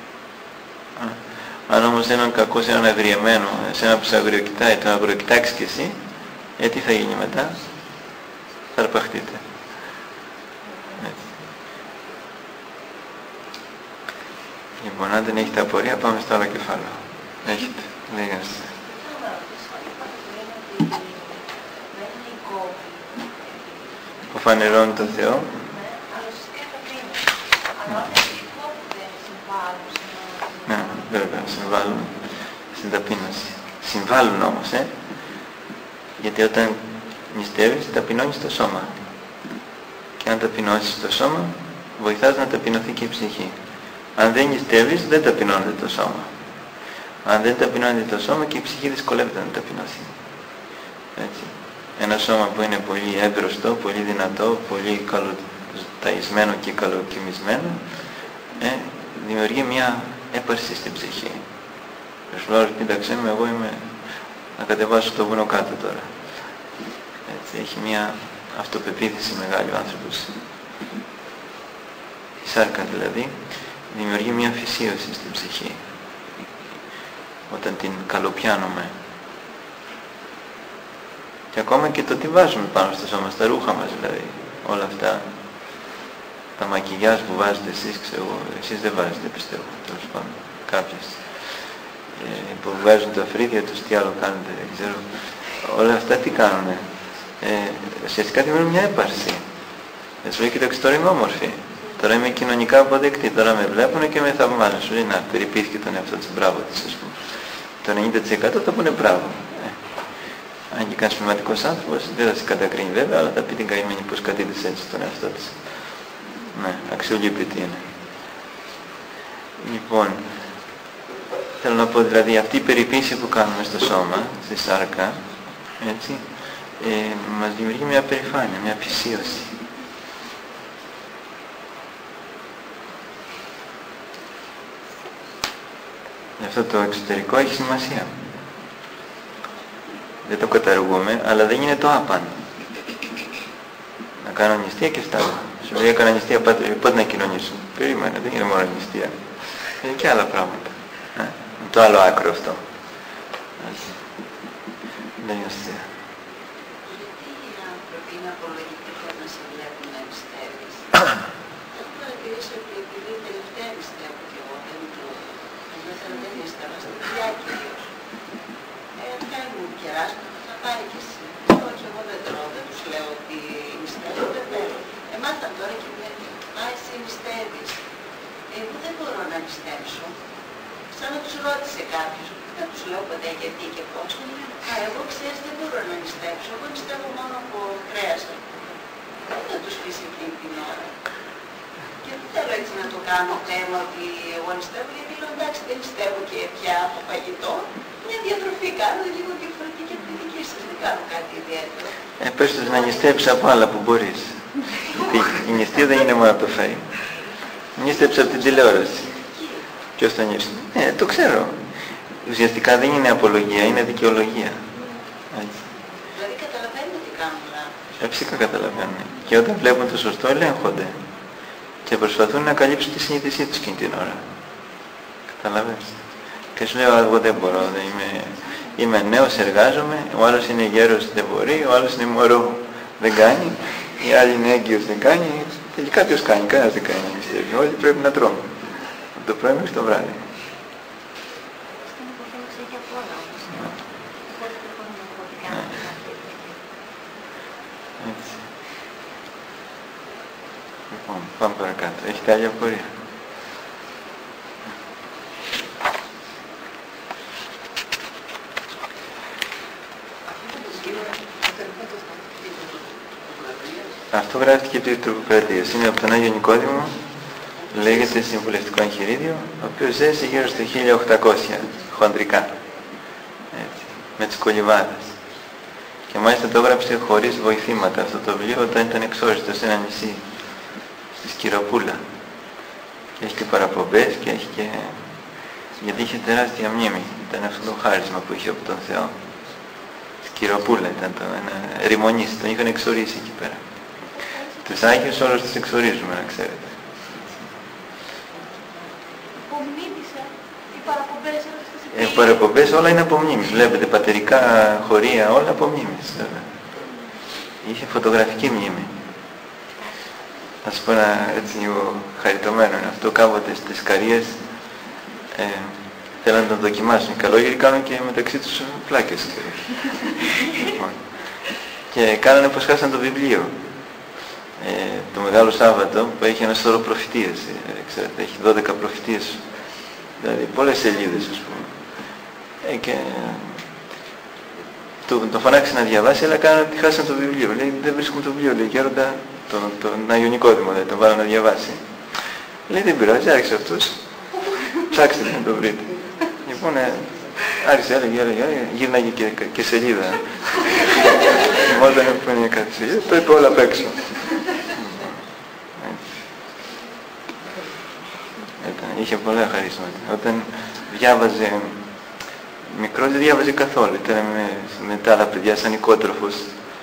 Αν όμως έναν κακό, σε έναν αγριεμένο, σε έναν που σε αγριοκοιτάει, τον αγριοκοιτάξεις κι εσύ, τι θα γίνει μετά? Θα αρπαχτείτε. Λοιπόν, αν δεν έχετε απορία, πάμε στο άλλο κεφάλαιο. Έχετε, λέγαστε. Που φανερώνει τον Θεό. Ναι, βέβαια, συμβάλλουν στην ταπείνωση. Συμβάλλουν όμως, γιατί όταν νηστεύεις, ταπεινώνεις το σώμα. Και αν ταπεινώσεις το σώμα, βοηθάς να ταπεινωθεί και η ψυχή. Αν δεν νηστεύεις, δεν ταπεινώνεται το σώμα. Αν δεν ταπεινώνεται το σώμα, και η ψυχή δυσκολεύεται να ταπεινωθεί. Έτσι. Ένα σώμα που είναι πολύ εύρωστο, πολύ δυνατό, πολύ καλοταϊσμένο και καλοκοιμισμένο, δημιουργεί μια έπαρση στην ψυχή. Σου λέω, κοίταξε με, εγώ είμαι να κατεβάσω το βουνό κάτω τώρα. Έτσι, έχει μια αυτοπεποίθηση μεγάλη ο άνθρωπος. Η σάρκα δηλαδή δημιουργεί μια φυσίωση στην ψυχή όταν την καλοπιάνουμε. Και ακόμα και το τι βάζουμε πάνω στο σώμα, στα ρούχα μας δηλαδή, όλα αυτά τα μακιγιάζ που βάζετε εσείς, ξέρω εγώ, εσείς δεν βάζετε πιστεύω, τέλος πάντων, κάποιες που βγάζουν τα φρύδια τους, τι άλλο κάνετε, δεν ξέρω, όλα αυτά τι κάνουνε? ουσιαστικά δημιουργούν μια έπαρση. Σου λέει, κοίταξε, τώρα είμαι όμορφη. Τώρα είμαι κοινωνικά αποδεκτή. Τώρα με βλέπουν και με θαυμάζουν. Σου λέει, να, περιποιήθηκε τον εαυτό της, μπράβο της, ας πούμε. Το 90% θα πούνε μπράβο. Αν και κανείς πνευματικός άνθρωπος δεν θα σε κατακρίνει βέβαια, αλλά θα πει την καημένη πως κατήδησε έτσι τον εαυτό της. Ναι, αξιολύπητη είναι. Λοιπόν, θέλω να πω δηλαδή αυτή η περιποίηση που κάνουμε στο σώμα, στη σάρκα, έτσι, μας δημιουργεί μια περηφάνεια, μια πλησίωση. Αυτό το εξωτερικό έχει σημασία. Δεν το καταργούμε, αλλά δεν είναι το άπαν. Να κάνω νηστεία και φτάνω. Σου λέει, έκανα νηστεία, πότε να κοινωνήσω. Περίμενε, δεν είναι μόνο νηστεία. Είναι και άλλα πράγματα. Το άλλο άκρο αυτό. Δεν είναι αστεία. Γιατί οι άνθρωποι είναι απολογητικοί να σε βλέπουν να νηστεύεις. Έχω παρατηρήσει ότι επειδή τελευταία νηστεύω και εγώ, δεν νηστεύω, στην δουλειά κυρίως. Μου κεράσουν, θα πάρει και εσύ. Όχι, εγώ δεν τρώω, δεν τους λέω ότι νηστεύω, δεν θέλω. Μάθαν τώρα και με εσύ νηστεύεις. Εγώ δεν μπορώ να νηστεύσω. Σαν να τους ρώτησε κάποιος, δεν τους λέω ποτέ γιατί και πώς. Εγώ ξέρεις δεν μπορώ να νηστεύσω, εγώ νηστεύω μόνο από κρέας. Δεν τους πεις εκείνη την ώρα. Και δεν θέλω έτσι να το κάνω θέμα ότι εγώ νηστεύω, γιατί λέω εντάξει δεν νηστεύω και πια από φαγητό. Μια διατροφή κάνω, λίγο διαφορετική από τη δική σας, δεν κάνω κάτι ιδιαίτερο. Πες τους να νηστέψεις από άλλα που μπορείς. Γιατί η νηστεία δεν είναι μόνο από το φαΐ. Νηστέψεις από την τηλεόραση. Ποιος το νιώθει. Το ξέρω. Ουσιαστικά δεν είναι απολογία, είναι δικαιολογία. Έτσι. Δηλαδή καταλαβαίνουν τι κάνουν λάθος. Φυσικά καταλαβαίνουν. Και όταν βλέπουν το σωστό ελέγχονται. Και προσπαθούν να καλύψουν τη συνείδησή τους εκείνη την ώρα. Καταλαβαίνεις. Και σου λέω, εγώ δεν μπορώ, είμαι νέος, εργάζομαι, ο άλλος είναι γέρος, δεν μπορεί, ο άλλος είναι μωρό, δεν κάνει, η άλλη είναι έγκυος, δεν κάνει, τελικά ποιος κάνει, κανένας δεν κάνει να νηστεύει, όλοι πρέπει να τρώμε, από το πρωί μέχρι το βράδυ. Έτσι. Λοιπόν, πάμε παρακάτω. Έχετε άλλη απορία? Αυτό γράφτηκε επί τροποκρατίας. Είναι από τον Άγιο Νικόδημο, λέγεται συμβουλευτικό εγχειρίδιο, ο οποίος ζέσε γύρω στο 1800, χοντρικά, έτσι, με τις κολυβάδες. Και μάλιστα το έγραψε χωρίς βοηθήματα αυτό το βιβλίο όταν ήταν εξόριστο σε ένα νησί, στη Σκυροπούλα. Και έχει και παραπομπές και έχει και... γιατί είχε τεράστια μνήμη. Ήταν αυτό το χάρισμα που είχε από τον Θεό. Σκυροπούλα ήταν το ένα ρημονής, τον είχαν εξορίσει εκεί πέρα. Τους Άγιους όλους τους εξορίζουμε, να ξέρετε. Οι παραπομπές όλα είναι από μνήμης. Βλέπετε, πατερικά χωρία, όλα από μνήμης. Είχε φωτογραφική μνήμη. Θα σας πω ένα έτσι λίγο χαριτωμένο είναι αυτό. Κάποτε στις Καρίες θέλαν να τον δοκιμάσουν. Οι καλόγεροι κάνουν και μεταξύ τους πλάκες. Και κάνανε πως χάσαν το βιβλίο. Το Μεγάλο Σάββατο που έχει ένα σωρό προφητείες. Ξέρετε, έχει 12 προφητείες. Δηλαδή πολλές σελίδες, ας πούμε. Και τον φωνάξει να διαβάσει, αλλά κάνανε ότι χάσαν το βιβλίο. Λέει, δεν βρίσκουμε το βιβλίο, λέει, γέροντα, τον Άγιο Νικόδημο, λέει, τον βάλω να διαβάσει. Λέει, δεν πειράζει, άρχισε αυτός. Ψάξτε να το βρείτε. Λοιπόν, άρχισε, έλεγε, γύρναγε και σελίδα. Όταν έπαιρνε κάτι σελίδα, το είπε όλα απ' έξω. Είχε πολλά χαρίσματα. Όταν διάβαζε, μικρός δεν διάβαζε καθόλου. Ήταν με τα άλλα παιδιά σαν οικότροφος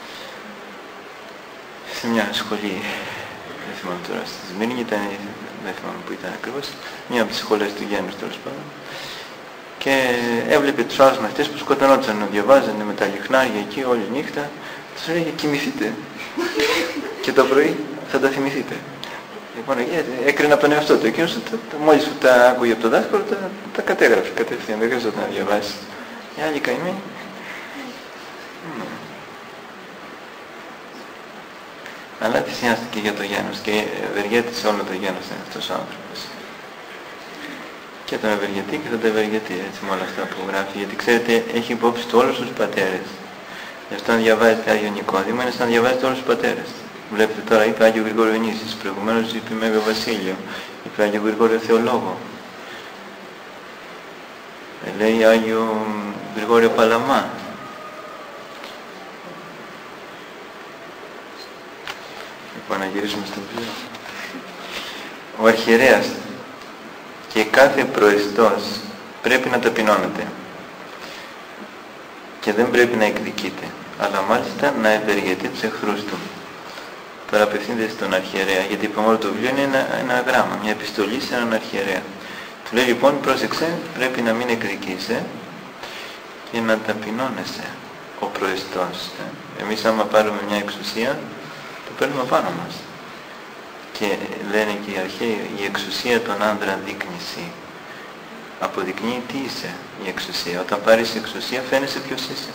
σε μια σχολή. Δεν θυμάμαι τώρα, στη Σμύρνη ήταν, δεν θυμάμαι που ήταν ακριβώς, μια από τις σχολές του γένους τέλος πάντων. Και έβλεπε τους άλλους μαθητές που σκοτωνόντουσαν να διαβάζανε με τα λιχνάρια εκεί όλη νύχτα. Τους έλεγε κοιμηθείτε και το πρωί θα τα θυμηθείτε. Λοιπόν, έκρινα από τον εαυτό του. Εκείνος μόλις τα άκουγε από τον δάσκαλο, τα κατέγραφε κατευθείαν. Δεν χρειαζόταν να διαβάσει. Οι άλλοι καημένοι. Αλλά θυσιάστηκε για το γένος και ευεργέτησε όλο το γένος αυτός ο άνθρωπος. Και τον ευεργετεί και θα τον ευεργετεί έτσι με όλα αυτά που γράφει, γιατί ξέρετε έχει υπόψη του όλους τους πατέρες. Γι' αυτό αν διαβάζετε Άγιο Νικόδημο είναι σαν να διαβάζετε όλους τους πατέρες. Βλέπετε τώρα είπε Άγιο Γρηγόριο Νήσης, προηγουμένως είπε Μέγα Βασίλειο, είπε Άγιο Γρηγόριο Θεολόγο. Λέει Άγιο Γρηγόριο Παλαμά. Λοιπόν, να γυρίσουμε στο βιβλίο. Ο αρχιερέας και κάθε προεστός πρέπει να ταπεινώνεται και δεν πρέπει να εκδικείται, αλλά μάλιστα να ευεργετεί τους εχθρούς του. Τώρα απευθύνεται στον αρχιερέα, γιατί είπαμε όλο το βιβλίο είναι ένα γράμμα, μια επιστολή σε έναν αρχιερέα. Του λέει λοιπόν, πρόσεξε, πρέπει να μην εκδικείσαι και να ταπεινώνεσαι ο προεστός. Εμείς άμα πάρουμε μια εξουσία, το παίρνουμε πάνω μας. Και λένε και οι αρχαίοι, η εξουσία των άντρα δείκνηση. Αποδεικνύει τι είσαι η εξουσία. Όταν πάρεις εξουσία φαίνεσαι ποιος είσαι.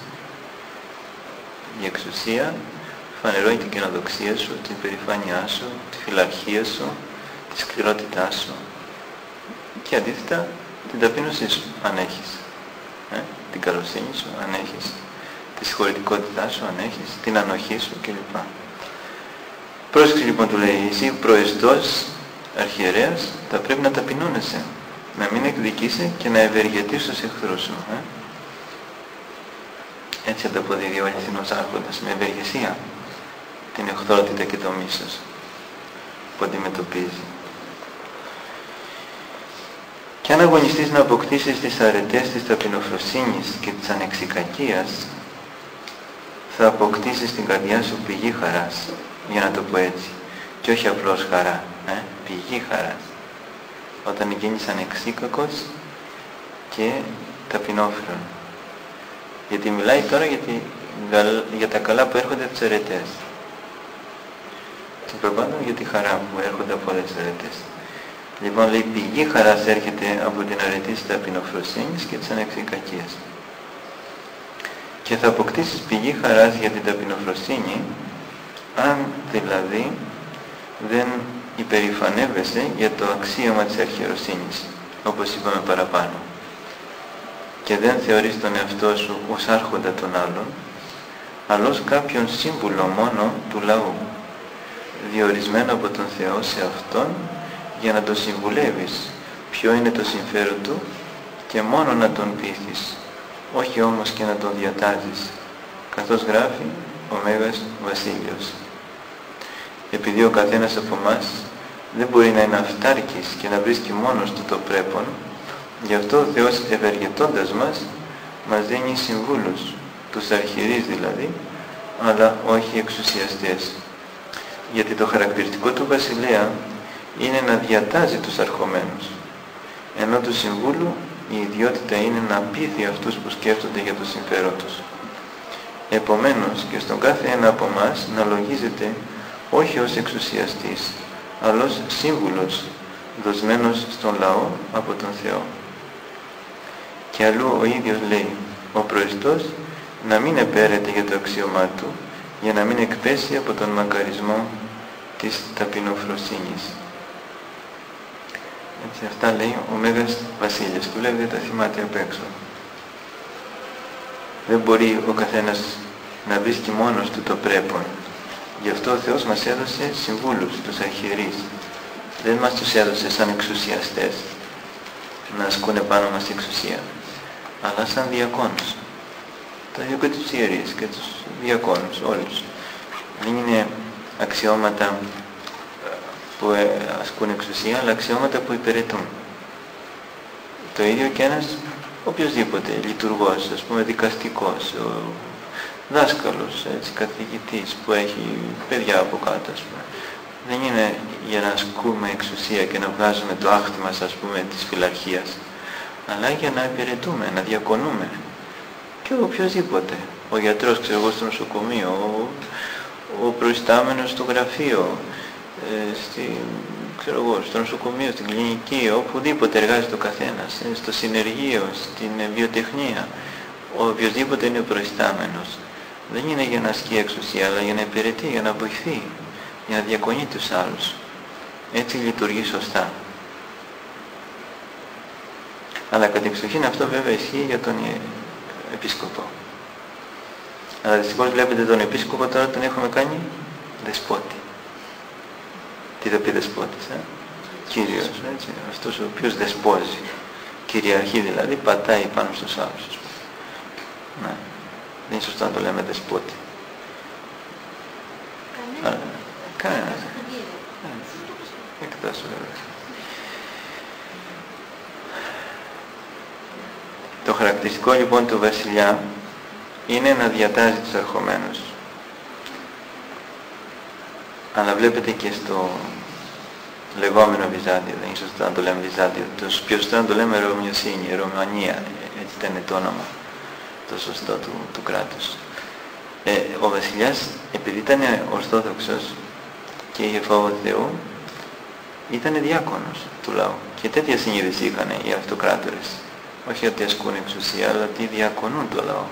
Η εξουσία φανερώνει την κοινοδοξία σου, την περηφάνειά σου, τη φιλαρχία σου, τη σκληρότητά σου. Και αντίθετα την ταπείνωσή σου, αν έχεις. Την καλοσύνη σου, αν έχεις. Τη συγχωρητικότητά σου, αν έχεις. Την ανοχή σου κλπ. Πρόσεξε λοιπόν του λέει, εσύ προεστός, αρχιερέας, θα πρέπει να ταπεινώνεσαι. Να μην εκδικείσαι και να ευεργετείς τους εχθρούς σου. Έτσι ανταποδίδει ο αληθινός άρχοντας, με ευεργεσία, την εχθρότητα και το μίσος που αντιμετωπίζει. Και αν αγωνιστείς να αποκτήσεις τις αρετές της ταπεινοφροσύνης και της ανεξικακίας, θα αποκτήσεις στην καρδιά σου πηγή χαράς, για να το πω έτσι, και όχι απλώς χαρά, πηγή χαράς. Όταν γίνεις ανεξίκακος και ταπεινόφρον. Γιατί μιλάει τώρα για τα καλά που έρχονται από τις αρετές. Και προπάντων για τη χαρά που έρχονται από όλες τις αρετές. Λοιπόν λέει πηγή χαράς έρχεται από την αρετή της ταπεινοφροσύνης και της ανεξικακίας. Και θα αποκτήσεις πηγή χαράς για την ταπεινοφροσύνη, αν δηλαδή δεν υπερηφανεύεσαι για το αξίωμα της αρχιεροσύνης, όπως είπαμε παραπάνω, και δεν θεωρείς τον εαυτό σου ως άρχοντα των άλλων, αλλά ως κάποιον σύμβουλο μόνο του λαού, διορισμένο από τον Θεό σε Αυτόν για να τον συμβουλεύεις ποιο είναι το συμφέρον του και μόνο να τον πείθεις, όχι όμως και να τον διατάζεις, καθώς γράφει ο Μέγας Βασίλειος. Επειδή ο καθένας από εμάς δεν μπορεί να είναι αυτάρκης και να βρίσκει μόνος του το πρέπον, γι' αυτό ο Θεός ευεργετώντας μας δίνει συμβούλους, τους αρχιερείς δηλαδή, αλλά όχι εξουσιαστές. Γιατί το χαρακτηριστικό του βασιλέα είναι να διατάζει τους αρχομένους, ενώ του συμβούλου η ιδιότητα είναι να πείθει αυτούς που σκέφτονται για το συμφέρον τους. Επομένως και στον κάθε ένα από εμάς να λογίζεται όχι ως εξουσιαστής, αλλά ως σύμβουλος δοσμένος στον λαό από τον Θεό. Και αλλού ο ίδιος λέει, ο προεστός να μην επέρεται για το αξίωμά του, για να μην εκπέσει από τον μακαρισμό της ταπεινοφροσύνης. Έτσι αυτά λέει ο Μέγας Βασίλης, που λέει δεν τα θυμάται απ' έξω. Δεν μπορεί ο καθένας να βρίσκει μόνος του το πρέπον. Γι' αυτό ο Θεός μας έδωσε συμβούλους, τους αρχιερείς. Δεν μας τους έδωσε σαν εξουσιαστές, να ασκούνε πάνω μας εξουσία, αλλά σαν διακόνους. Τα ίδια και τους ιερείς και τους διακόνους, όλους. Δεν είναι αξιώματα που ασκούν εξουσία, αλλά αξιώματα που υπηρετούν. Το ίδιο και ένας οποιοσδήποτε λειτουργός, ας πούμε δικαστικός, δάσκαλος, έτσι, καθηγητής που έχει παιδιά από κάτω, ας πούμε. Δεν είναι για να ασκούμε εξουσία και να βγάζουμε το άχτι μας, ας πούμε, της φιλαρχίας, αλλά για να υπηρετούμε, να διακονούμε. Και οποιοσδήποτε. Ο γιατρός, ξέρω εγώ, στο νοσοκομείο, ο προϊστάμενος στο γραφείο, στο νοσοκομείο, στην κλινική, οπουδήποτε εργάζεται ο καθένας, στο συνεργείο, στην βιοτεχνία, οποιοσδήποτε είναι ο προϊστάμενος. Δεν είναι για να ασκεί εξουσία, αλλά για να υπηρετεί, για να βοηθεί για να διακονεί τους άλλους. Έτσι λειτουργεί σωστά. Αλλά κατεξοχήν αυτό βέβαια ισχύει για τον επίσκοπο. Αλλά δυστυχώς βλέπετε τον επίσκοπο τώρα τον έχουμε κάνει δεσπότη. Τι θα πει δεσπότης, Κύριος, έτσι, αυτός ο οποίος δεσπόζει. Κυριαρχεί δηλαδή, πατάει πάνω στους άλλους. Ναι. Δεν είναι σωστό να το λέμε δεσπότη. Κανένας. Εκτός βέβαια. Το χαρακτηριστικό λοιπόν του βασιλιά είναι να διατάζει τους ερχομένους. Αλλά βλέπετε και στο λεγόμενο Βυζάντιο, δεν είναι σωστό να το λέμε Βυζάντιο, πιο σωστό να το λέμε Ρωμιοσύνη, Ρωμανία, έτσι ήταν το όνομα, το σωστό του κράτους. Ο βασιλιάς, επειδή ήταν ορθόδοξος και είχε φόβο Θεού, ήταν διάκονος του λαού. Και τέτοια συνείδηση είχαν οι αυτοκράτορες. Όχι ότι ασκούν εξουσία, αλλά ότι διακονούν το λαό.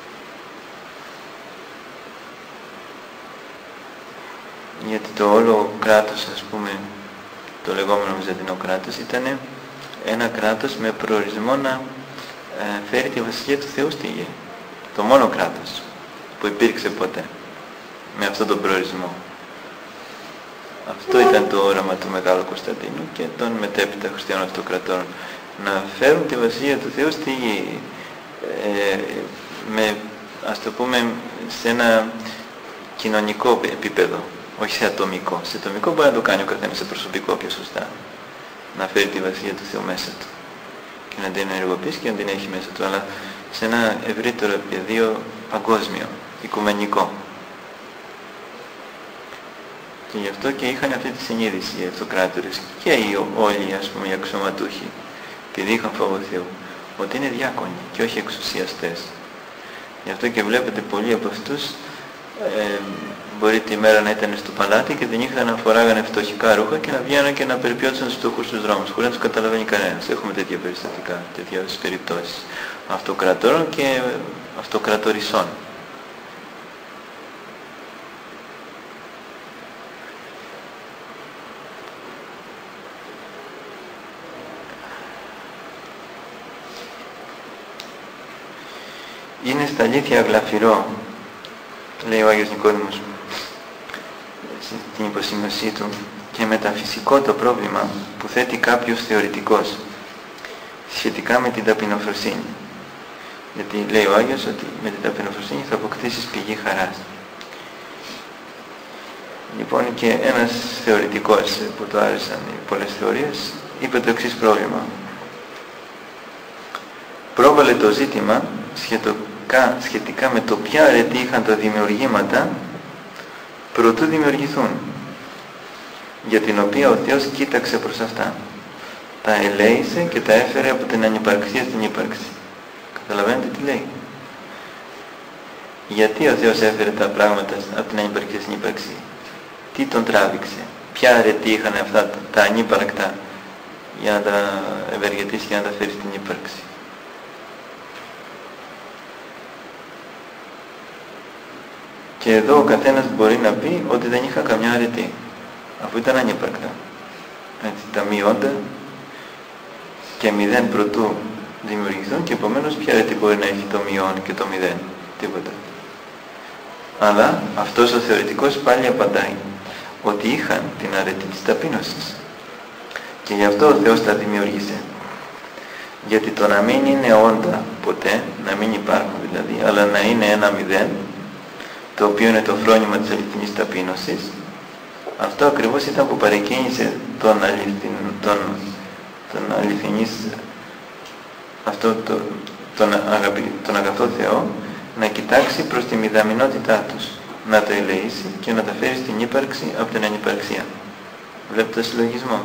Γιατί το όλο κράτος, ας πούμε, το λεγόμενο Βυζαντινό κράτος, ήταν ένα κράτος με προορισμό να φέρει τη βασιλεία του Θεού στη γη. Το μόνο κράτος που υπήρξε ποτέ με αυτόν τον προορισμό. Αυτό ήταν το όραμα του Μεγάλου Κωνσταντίνου και των μετέπειτα χριστιανών αυτοκρατών. Να φέρουν τη βασιλεία του Θεού στη γη. Με, ας το πούμε, σε ένα κοινωνικό επίπεδο. Όχι σε ατομικό. Σε ατομικό μπορεί να το κάνει ο καθένας, σε προσωπικό πιο σωστά. Να φέρει τη βασιλεία του Θεού μέσα του. Και να την ενεργοποιήσει και να την έχει μέσα του. Αλλά σε ένα ευρύτερο πεδίο παγκόσμιο, οικουμενικό. Και γι' αυτό και είχαν αυτή τη συνείδηση οι αυτοκράτορες και όλοι, ας πούμε, οι αξιωματούχοι, επειδή είχαν φόβο Θεού, ότι είναι διάκονοι και όχι εξουσιαστές. Γι' αυτό και βλέπετε πολλοί από αυτούς μπορεί τη μέρα να ήταν στο παλάτι και τη νύχτα να φοράγανε φτωχικά ρούχα και να βγαίνουν και να περιποιόντουσαν στους φτωχούς στους δρόμους, χωρίς να τους καταλαβαίνει κανένας. Έχουμε τέτοια περιστατικά, τέτοιες περιπτώσεις αυτοκρατόρων και αυτοκρατορισών. Είναι στα αλήθεια γλαφυρό, λέει ο Άγιος Νικόδημος στην υποσημειωσή του, και μεταφυσικό το πρόβλημα που θέτει κάποιος θεωρητικός σχετικά με την ταπεινοφροσύνη. Γιατί λέει ο Άγιος ότι με την ταπεινοφροσύνη θα αποκτήσεις πηγή χαράς. Λοιπόν, και ένας θεωρητικός που του άρεσαν πολλές θεωρίες είπε το εξής πρόβλημα. Πρόβαλε το ζήτημα σχετικά με το ποια αρετή είχαν τα δημιουργήματα προτού δημιουργηθούν, για την οποία ο Θεός κοίταξε προς αυτά. Τα ελέησε και τα έφερε από την ανυπαρξία στην ύπαρξη. Καταλαβαίνετε τι λέει? Γιατί ο Θεός έφερε τα πράγματα από την ανυπαρξία στην ύπαρξη? Τι τον τράβηξε? Ποια αρετή είχαν αυτά τα ανύπαρκτα για να τα ευεργετήσει και να τα φέρει στην ύπαρξη? Και εδώ ο καθένας μπορεί να πει ότι δεν είχα καμιά αρετή, αφού ήταν ανύπαρκτα. Έτσι, τα μειώντα και μηδέν προτού δημιουργηθούν, και επομένως ποια αρετή μπορεί να έχει το μειόν και το μηδέν? Τίποτα. Αλλά αυτός ο θεωρητικός πάλι απαντάει ότι είχαν την αρετή της ταπείνωσης. Και γι' αυτό ο Θεός τα δημιούργησε. Γιατί το να μην είναι όντα ποτέ, να μην υπάρχουν δηλαδή, αλλά να είναι ένα μηδέν, το οποίο είναι το φρόνημα της αληθινής ταπείνωσης, αυτό ακριβώς ήταν που παρεκκίνησε τον αγαθό Θεό να κοιτάξει προς τη μηδαμινότητά τους, να τα ελεήσει και να τα φέρει στην ύπαρξη από την ανυπαρξία. Βλέπετε το συλλογισμό.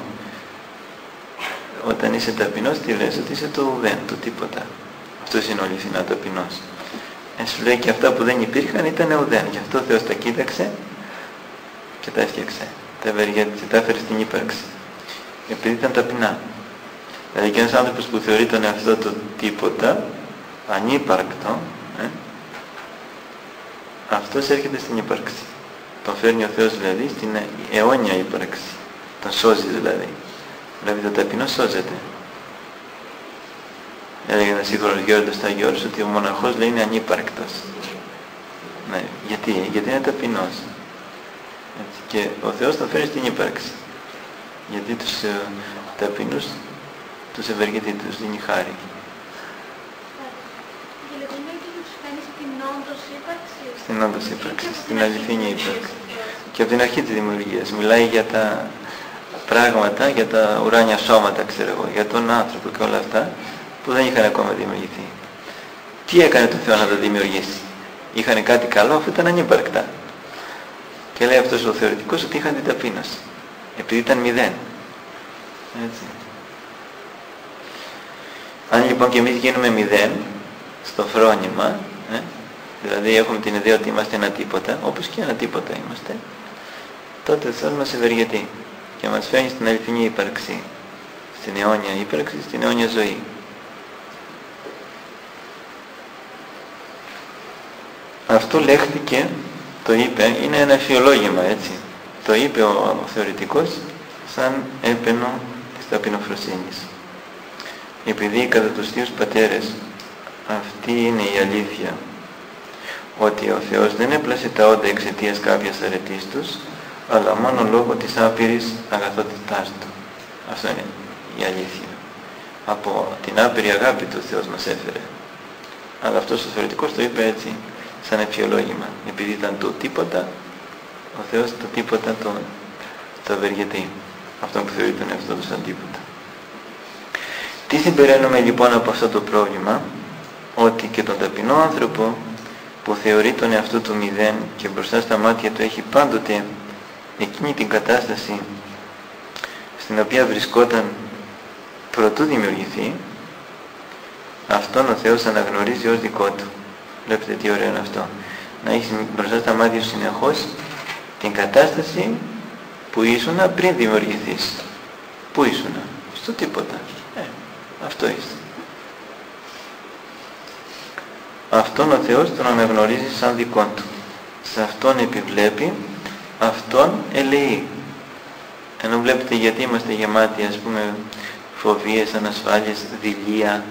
Όταν είσαι ταπεινός, τι λες? Ότι είσαι το ουδέν, το τίποτα. Αυτός είναι ο αληθινά ταπεινός. Σου λέει και αυτά που δεν υπήρχαν ήταν ουδέν. Γι' αυτό ο Θεός τα κοίταξε και τα έφτιαξε. Τα ευεργέτησε, τα έφερε στην ύπαρξη. Επειδή ήταν ταπεινά. Δηλαδή και ένας άνθρωπος που θεωρεί τον εαυτό το τίποτα, ανύπαρκτο, αυτός έρχεται στην ύπαρξη. τον φέρνει ο Θεός δηλαδή στην αιώνια ύπαρξη. Τον σώζει δηλαδή. Δηλαδή το ταπεινό σώζεται. Έλεγε ένας σύγχρονος γέροντας του Αγίου Όρους ότι ο μοναχός λέει είναι ανύπαρκτος. Ναι, γιατί είναι ταπεινός. Έτσι. Και ο Θεός τον φέρει στην ύπαρξη. Γιατί τους ταπεινούς τους ευεργετεί, τους δίνει χάρη. Στην όντως ύπαρξη, στην αληθινή ύπαρξη. Και από την αρχή της δημιουργίας μιλάει για τα πράγματα, για τα ουράνια σώματα, ξέρω εγώ, για τον άνθρωπο και όλα αυτά που δεν είχαν ακόμα δημιουργηθεί. Τι έκανε το Θεό να τα δημιουργήσει? Είχαν κάτι καλό αφού ήταν ανύπαρκτα. Και λέει αυτός ο θεωρητικός ότι είχαν την ταπείνωση. Επειδή ήταν μηδέν. Έτσι. Αν λοιπόν και εμείς γίνουμε μηδέν στο φρόνημα, δηλαδή έχουμε την ιδέα ότι είμαστε ένα τίποτα, όπως και ένα τίποτα είμαστε, τότε ο Θεός μας ευεργετεί και μας φέρνει στην αληθινή ύπαρξη, στην αιώνια ύπαρξη, στην αιώνια ζωή. Αυτό λέχθηκε, το είπε, είναι ένα αφιολόγημα, έτσι. Το είπε ο θεωρητικός σαν έπαινο της ταπεινοφροσύνης. Επειδή κατά τους Θείους Πατέρες αυτή είναι η αλήθεια, ότι ο Θεός δεν έπλασε τα όντα εξαιτίας κάποιας αρετής τους, αλλά μόνο λόγω της άπειρης αγαθότητάς του. Αυτό είναι η αλήθεια. Από την άπειρη αγάπη του ο Θεός μας έφερε. Αλλά αυτός ο θεωρητικός το είπε έτσι, σαν αιτιολόγημα. Επειδή ήταν το τίποτα, ο Θεός το τίποτα το ευεργετεί. Αυτό που θεωρεί τον εαυτό του σαν τίποτα. Τι συμπεραίνουμε λοιπόν από αυτό το πρόβλημα? Ότι και τον ταπεινό άνθρωπο που θεωρεί τον εαυτό του μηδέν και μπροστά στα μάτια του έχει πάντοτε εκείνη την κατάσταση στην οποία βρισκόταν προτού δημιουργηθεί, αυτόν ο Θεός αναγνωρίζει ως δικό του. Βλέπετε τι ωραίο είναι αυτό. Να έχεις μπροστά στα μάτια σου συνεχώς την κατάσταση που ήσουνα πριν δημιουργηθείς. Πού ήσουνα? Στο τίποτα. Αυτό είσαι. Αυτόν ο Θεός τον αναγνωρίζει σαν δικό του. Σε αυτόν επιβλέπει, αυτόν ελεεί. Ενώ βλέπετε γιατί είμαστε γεμάτοι, ας πούμε, φοβίες, ανασφάλειες, δειλία,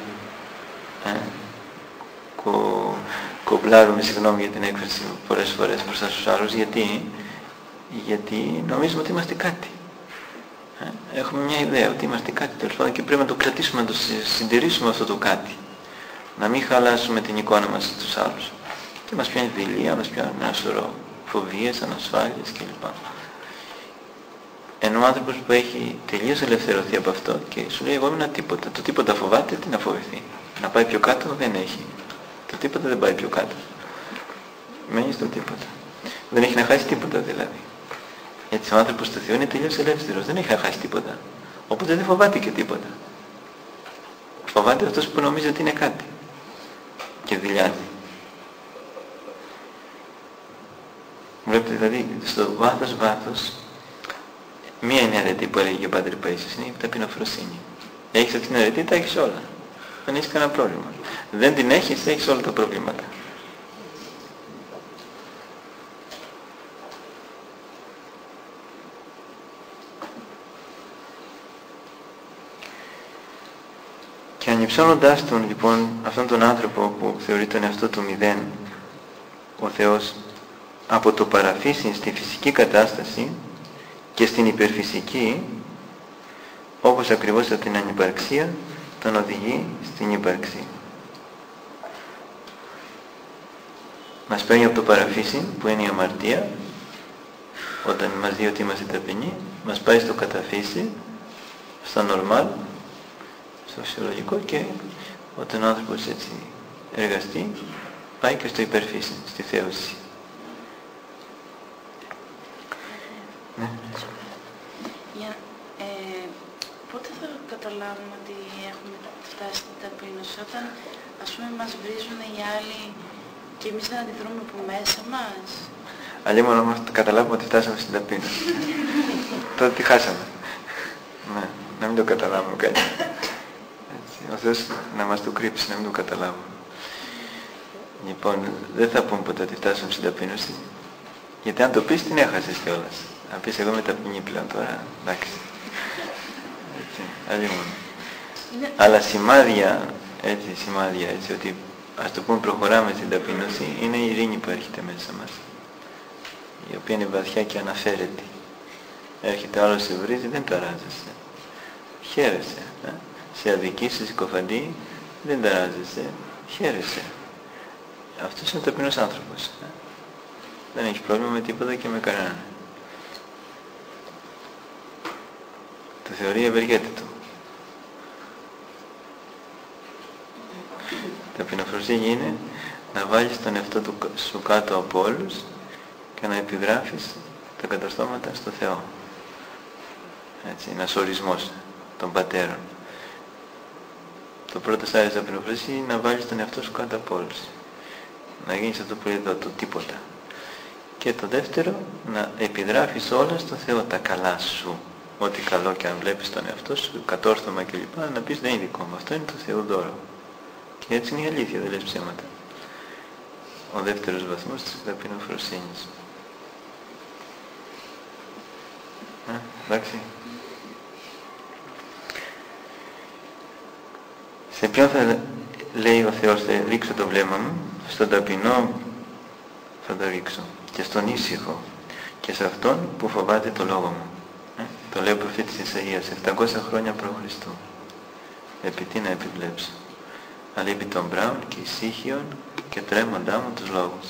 κομπλάρουμε, συγγνώμη για την έκφραση πολλές φορές μπροστά στους άλλους. Γιατί νομίζουμε ότι είμαστε κάτι. Έχουμε μια ιδέα ότι είμαστε κάτι τέλος πάντων και πρέπει να το κρατήσουμε, να το συντηρήσουμε αυτό το κάτι. Να μην χαλάσουμε την εικόνα μας στους άλλους. Και μας πιάνει δειλία, μας πιάνει ένα σωρό φοβίες, ανασφάλειες κλπ. Ενώ ο άνθρωπος που έχει τελείως ελευθερωθεί από αυτό και σου λέει εγώ είμαι ένα τίποτα. Το τίποτα φοβάται, τι να φοβηθεί? Να πάει πιο κάτω δεν έχει. Το τίποτα δεν πάει πιο κάτω. Μένει στο τίποτα. Δεν έχει να χάσει τίποτα δηλαδή. Έτσι ο άνθρωπος του Θεού είναι τελείως ελεύθερος. Δεν έχει να χάσει τίποτα. Οπότε δεν φοβάται και τίποτα. Φοβάται αυτός που νομίζει ότι είναι κάτι. Και δειλιάζει. Βλέπετε δηλαδή στο βάθος μία είναι αρετή που έλεγε ο Πάτερ Παΐσιος, είναι η ταπεινοφροσύνη. Έχεις αυτή την αρετή, τα έχεις όλα. Δεν έχεις κανένα πρόβλημα. Δεν την έχεις όλα τα προβλήματα. Και ανυψώνοντάς τον λοιπόν αυτόν τον άνθρωπο που θεωρεί τον εαυτό του μηδέν, ο Θεός από το παραφύσιν στη φυσική κατάσταση και στην υπερφυσική, όπως ακριβώς από την ανυπαρξία, τον οδηγεί στην ύπαρξη. Μας παίρνει από το παραφύσιν που είναι η αμαρτία, όταν μας δει ότι είμαστε ταπεινοί, μας πάει στο καταφύσιν, στο νορμάλ, στο φυσιολογικό, και όταν ο άνθρωπος έτσι εργαστεί, πάει και στο υπερφύσιν, στη θέωση. Ναι. Πότε θα καταλάβουμε ότι έχουμε φτάσει στην ταπείνωση? Όταν ας πούμε μας βρίζουν οι άλλοι και εμείς δεν αντιδρούμε από μέσα μας? Αλλήμον όμως καταλάβουμε ότι φτάσαμε στην ταπείνωση. Τότε τι χάσαμε? Ναι, να μην το καταλάβουμε κάτι. Έτσι, ο Θεός να μας το κρύψει, να μην το καταλάβουμε. Λοιπόν, δεν θα πούμε ποτέ ότι φτάσαμε στην ταπείνωση. Γιατί αν το πεις την έχασες κιόλας. Να πεις εγώ με ταπεινή πλέον τώρα, εντάξει. Έτσι, άλλη μόνο. Αλλά σημάδια, έτσι, ότι ας το πούμε προχωράμε στην ταπείνωση, είναι η ειρήνη που έρχεται μέσα μας. Η οποία είναι βαθιά και αναφέρεται. Έρχεται άλλος σε βρίζει, δεν ταράζεσαι. Χαίρεσαι. Σε αδικείς, σε συκοφαντεί, δεν ταράζεσαι. Χαίρεσαι. Αυτός είναι ταπεινός άνθρωπος. Δεν έχει πρόβλημα με τίποτα και με κανέναν. Το θεωρεί ευεργέτητο. Ταπεινοφροσύνη είναι να βάλεις τον εαυτό σου κάτω από όλους και να επιγράφεις τα κατορθώματα στο Θεό. Έτσι, ένας ορισμός των πατέρων. Το πρώτο στάδιο της ταπεινοφροσύνης είναι να βάλεις τον εαυτό σου κάτω από όλους. Να γίνεις αυτό που λέει εδώ, το τίποτα. Και το δεύτερο, να επιγράφεις όλα στο Θεό τα καλά σου. Ό,τι καλό και αν βλέπεις τον εαυτό σου, κατόρθωμα κλπ. Να πεις δεν είναι δικό μου, αυτό είναι το Θεό δώρο. Και έτσι είναι η αλήθεια, δεν λες ψέματα. Ο δεύτερος βαθμός της ταπεινοφροσύνης. Εντάξει. Σε ποιον θα λέει ο Θεός, θα ρίξω το βλέμμα μου, στον ταπεινό θα το ρίξω, και στον ήσυχο, και σε αυτόν που φοβάται το λόγο μου. Το λέει ο προφήτης Ισαΐας, 700 χρόνια π.Χ. Επί τι να επιβλέψω, αλλά επί των μπράων και ησύχιων και τρέμοντά μου τους λόγους.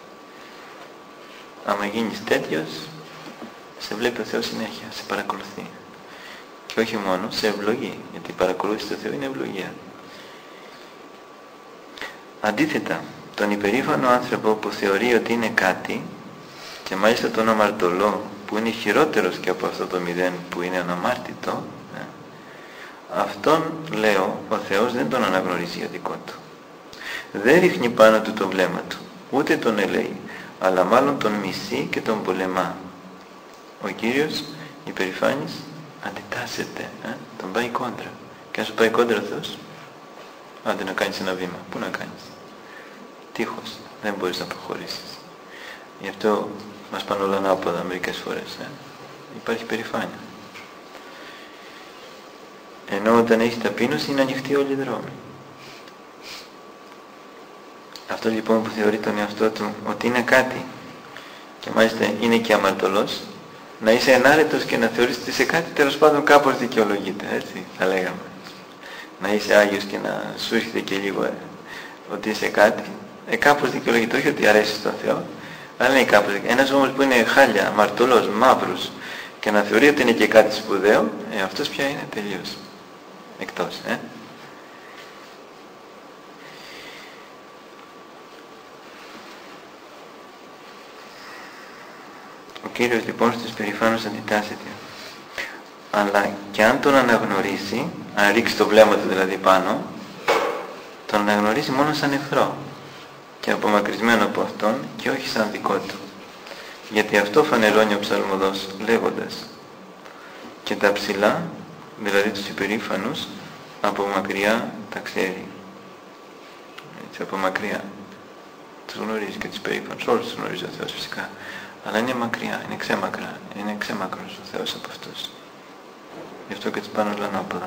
Άμα γίνεις τέτοιος, σε βλέπει ο Θεός συνέχεια, σε παρακολουθεί. Και όχι μόνο, σε ευλογεί, γιατί η παρακολούθηση του Θεού είναι ευλογία. Αντίθετα, τον υπερήφανο άνθρωπο που θεωρεί ότι είναι κάτι, και μάλιστα τον αμαρτωλό που είναι χειρότερος και από αυτό το μηδέν που είναι αναμάρτητο, αυτόν, λέω, ο Θεός δεν τον αναγνωρίζει για δικό του. Δεν ρίχνει πάνω του το βλέμμα του, ούτε τον ελέει, αλλά μάλλον τον μισεί και τον πολεμά. Ο Κύριος υπερηφάνης αντιτάσσεται, τον πάει κόντρα. Και αν σου πάει κόντρα ο Θεός, άντε να κάνεις ένα βήμα. Πού να κάνεις? Τείχος, δεν μπορείς να προχωρήσεις. Γι' αυτό μας πάνε όλα ανάποδα μερικές φορές. Υπάρχει περηφάνεια. Ενώ όταν έχει ταπείνωση είναι ανοιχτή όλοι οι δρόμοι. Αυτό λοιπόν που θεωρεί τον εαυτό του ότι είναι κάτι, και μάλιστα είναι και αμαρτωλός, να είσαι ενάρετος και να θεωρείς ότι είσαι κάτι, τέλος πάντων κάπως δικαιολογείται, έτσι θα λέγαμε. Να είσαι Άγιος και να σου έρχεται και λίγο ότι είσαι κάτι, κάπως δικαιολογείται, όχι ότι αρέσει στον Θεό, αλλά είναι κάπως δικαιολογείται. Ένας όμως που είναι χάλια, αμαρτωλός, μαύρος και να θεωρεί ότι είναι και κάτι σπουδαίο, αυτός πια είναι τελείως εκτός. Ο Κύριος λοιπόν στους περηφάνους αντιτάσσεται. Αλλά και αν τον αναγνωρίσει, αν ρίξει το βλέμμα του δηλαδή πάνω, τον αναγνωρίζει μόνο σαν εχθρό και απομακρυσμένο από αυτόν και όχι σαν δικό του. Γιατί αυτό φανερώνει ο ψαλμοδός λέγοντας, και τα ψηλά, δηλαδή τους υπερήφανους, από μακριά τα ξέρει. Έτσι, από μακριά. Τους γνωρίζει και τους υπερήφανους, όλους τους γνωρίζει ο Θεός φυσικά. Αλλά είναι μακριά, είναι ξέμακρα, είναι ξέμακρος ο Θεός από αυτούς. Γι' αυτό και τους πάνε όλα ανάποδα.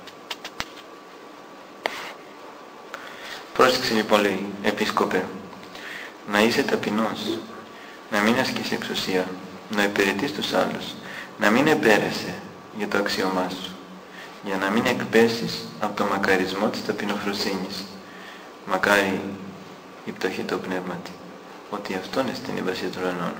Πρόσεξε λοιπόν, λέει, επίσκοπε, να είσαι ταπεινός, να μην ασκείς εξουσία, να υπηρετείς τους άλλους, να μην επέρεσαι για το αξίωμά σου, για να μην εκπέσεις από το μακαρισμό της ταπεινοφροσύνης. Μακάρι η πτωχή το πνεύματι, ότι αυτόν είναι στην ύβαση των ουρανών.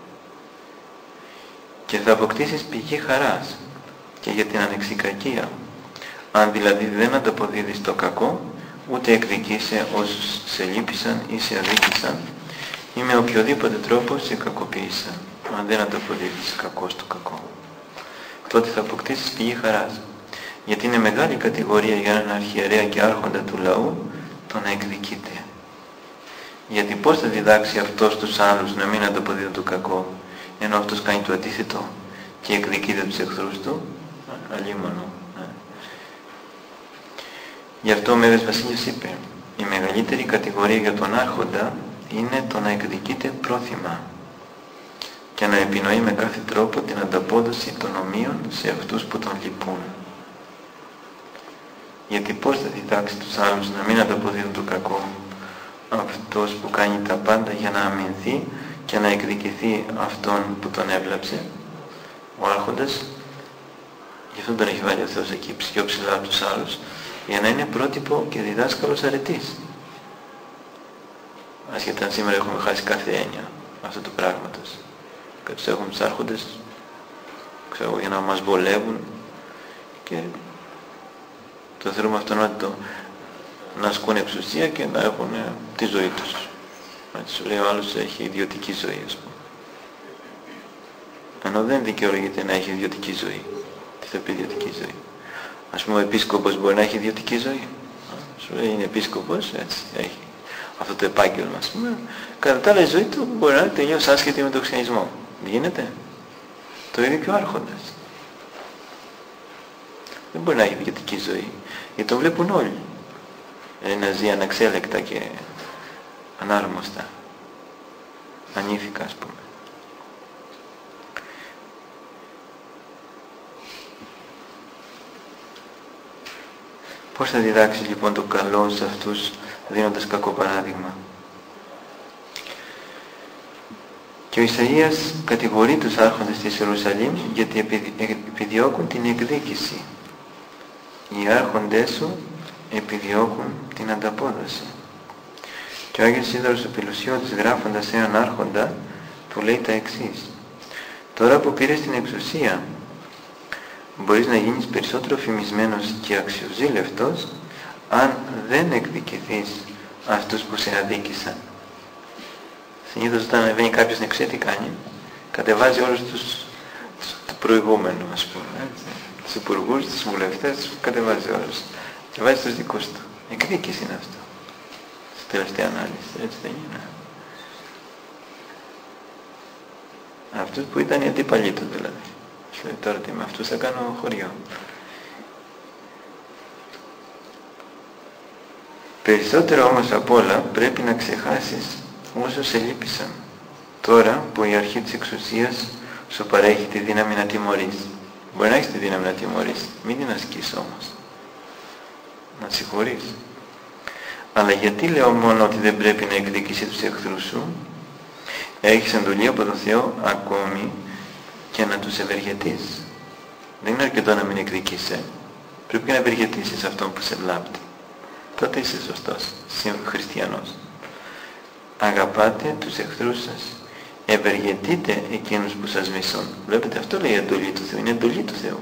Και θα αποκτήσεις πηγή χαράς και για την ανεξικακία, αν δηλαδή δεν ανταποδίδεις το κακό, ούτε εκδικείσαι όσους σε λύπησαν ή σε αδίκησαν ή με οποιοδήποτε τρόπο σε κακοποίησαν, αν δεν ανταποδίδεις κακό στο κακό. Τότε θα αποκτήσεις πηγή χαράς, γιατί είναι μεγάλη κατηγορία για έναν αρχιερέα και άρχοντα του λαού το να εκδικείται. Γιατί πώς θα διδάξει αυτός τους άλλους να μην ανταποδίδουν το κακό, ενώ αυτός κάνει το αντίθετο και εκδικείται τους εχθρούς του? Αλίμονο. Γι' αυτό ο Μέγας Βασίλειος είπε, η μεγαλύτερη κατηγορία για τον άρχοντα είναι το να εκδικείται πρόθυμα. και να επινοεί με κάθε τρόπο την ανταπόδοση των ομοίων σε αυτούς που τον λυπούν. Γιατί πώς θα διδάξει τους άλλους να μην ανταποδίδουν το κακό, αυτός που κάνει τα πάντα για να αμυνθεί και να εκδικηθεί αυτόν που τον έβλαψε, ο άρχοντας. Γι' αυτό τον έχει βάλει ο Θεός εκεί πιο ψηλά από τους άλλους, για να είναι πρότυπο και διδάσκαλος αρετής. Ασχετά σήμερα έχουμε χάσει κάθε έννοια αυτού του πράγματος. Και τους έχουμε τους άρχοντες, ξέρω, για να μας βολεύουν και το θεωρούμε αυτονόητο να ασκούν εξουσία και να έχουν τη ζωή τους. Έτσι σου λέει ο άλλος έχει ιδιωτική ζωή, ας πούμε. Ενώ δεν δικαιολογείται να έχει ιδιωτική ζωή. Τι θα πει ιδιωτική ζωή? Ας πούμε ο επίσκοπος μπορεί να έχει ιδιωτική ζωή. Σου λέει είναι επίσκοπος, έτσι, έχει αυτό το επάγγελμα, ας πούμε. Κατά τα άλλα η ζωή του μπορεί να είναι τελείως άσχετη με τον χριστιανισμό. Γίνεται? Το ίδιο και ο άρχοντας. Δεν μπορεί να έχει ιδιωτική ζωή. Γιατί το βλέπουν όλοι. Να ζει αναξέλεκτα και ανάρμοστα. Ανήθικα, ας πούμε. Πώς θα διδάξει λοιπόν το καλό σε αυτούς δίνοντας κακό παράδειγμα? Και ο Ισαΐας κατηγορεί τους άρχοντες της Ιερουσαλήμ γιατί επιδιώκουν την εκδίκηση. Οι άρχοντές σου επιδιώκουν την ανταπόδοση. Και ο Άγιος Σίδωρος ο Πηλουσιώτης, γράφοντας έναν άρχοντα, του λέει τα εξής: τώρα που πήρες την εξουσία, μπορείς να γίνεις περισσότερο φημισμένος και αξιοζήλευτος αν δεν εκδικηθείς αυτούς που σε αδίκησαν. Συνήθως όταν ανεβαίνει κάποιος στην εξουσία τι κάνει? Κατεβάζει όλους τους προηγούμενους, ας πούμε. Τους υπουργούς, τους βουλευτές, τους κατεβάζει όλους. Και βάζει τους δικούς του. Εκδίκηση είναι αυτό. Στη τελευταία ανάλυση, έτσι δεν είναι? Αυτούς που ήταν οι αντίπαλοι του δηλαδή. Λέει τώρα τι με αυτούς θα κάνω χωριό. Περισσότερο όμως απ' όλα πρέπει να ξεχάσεις όσους σε λύπησαν. Τώρα που η αρχή της εξουσίας σου παρέχει τη δύναμη να τιμωρείς. Μπορεί να έχεις τη δύναμη να τιμωρείς, μην την ασκείς όμως. Να συγχωρείς. Αλλά γιατί λέω μόνο ότι δεν πρέπει να εκδικήσεις τους εχθρούς σου? Έχεις εντολή από τον Θεό ακόμη και να τους ευεργετείς. Δεν είναι αρκετό να μην εκδικήσεις. Πρέπει και να ευεργετήσεις αυτόν που σε βλάπτει. Τότε είσαι σωστός, χριστιανός. Αγαπάτε τους εχθρούς σας. Ευεργετείτε εκείνους που σας μισούν. Βλέπετε, αυτό λέει η εντολή του Θεού. Είναι εντολή του Θεού.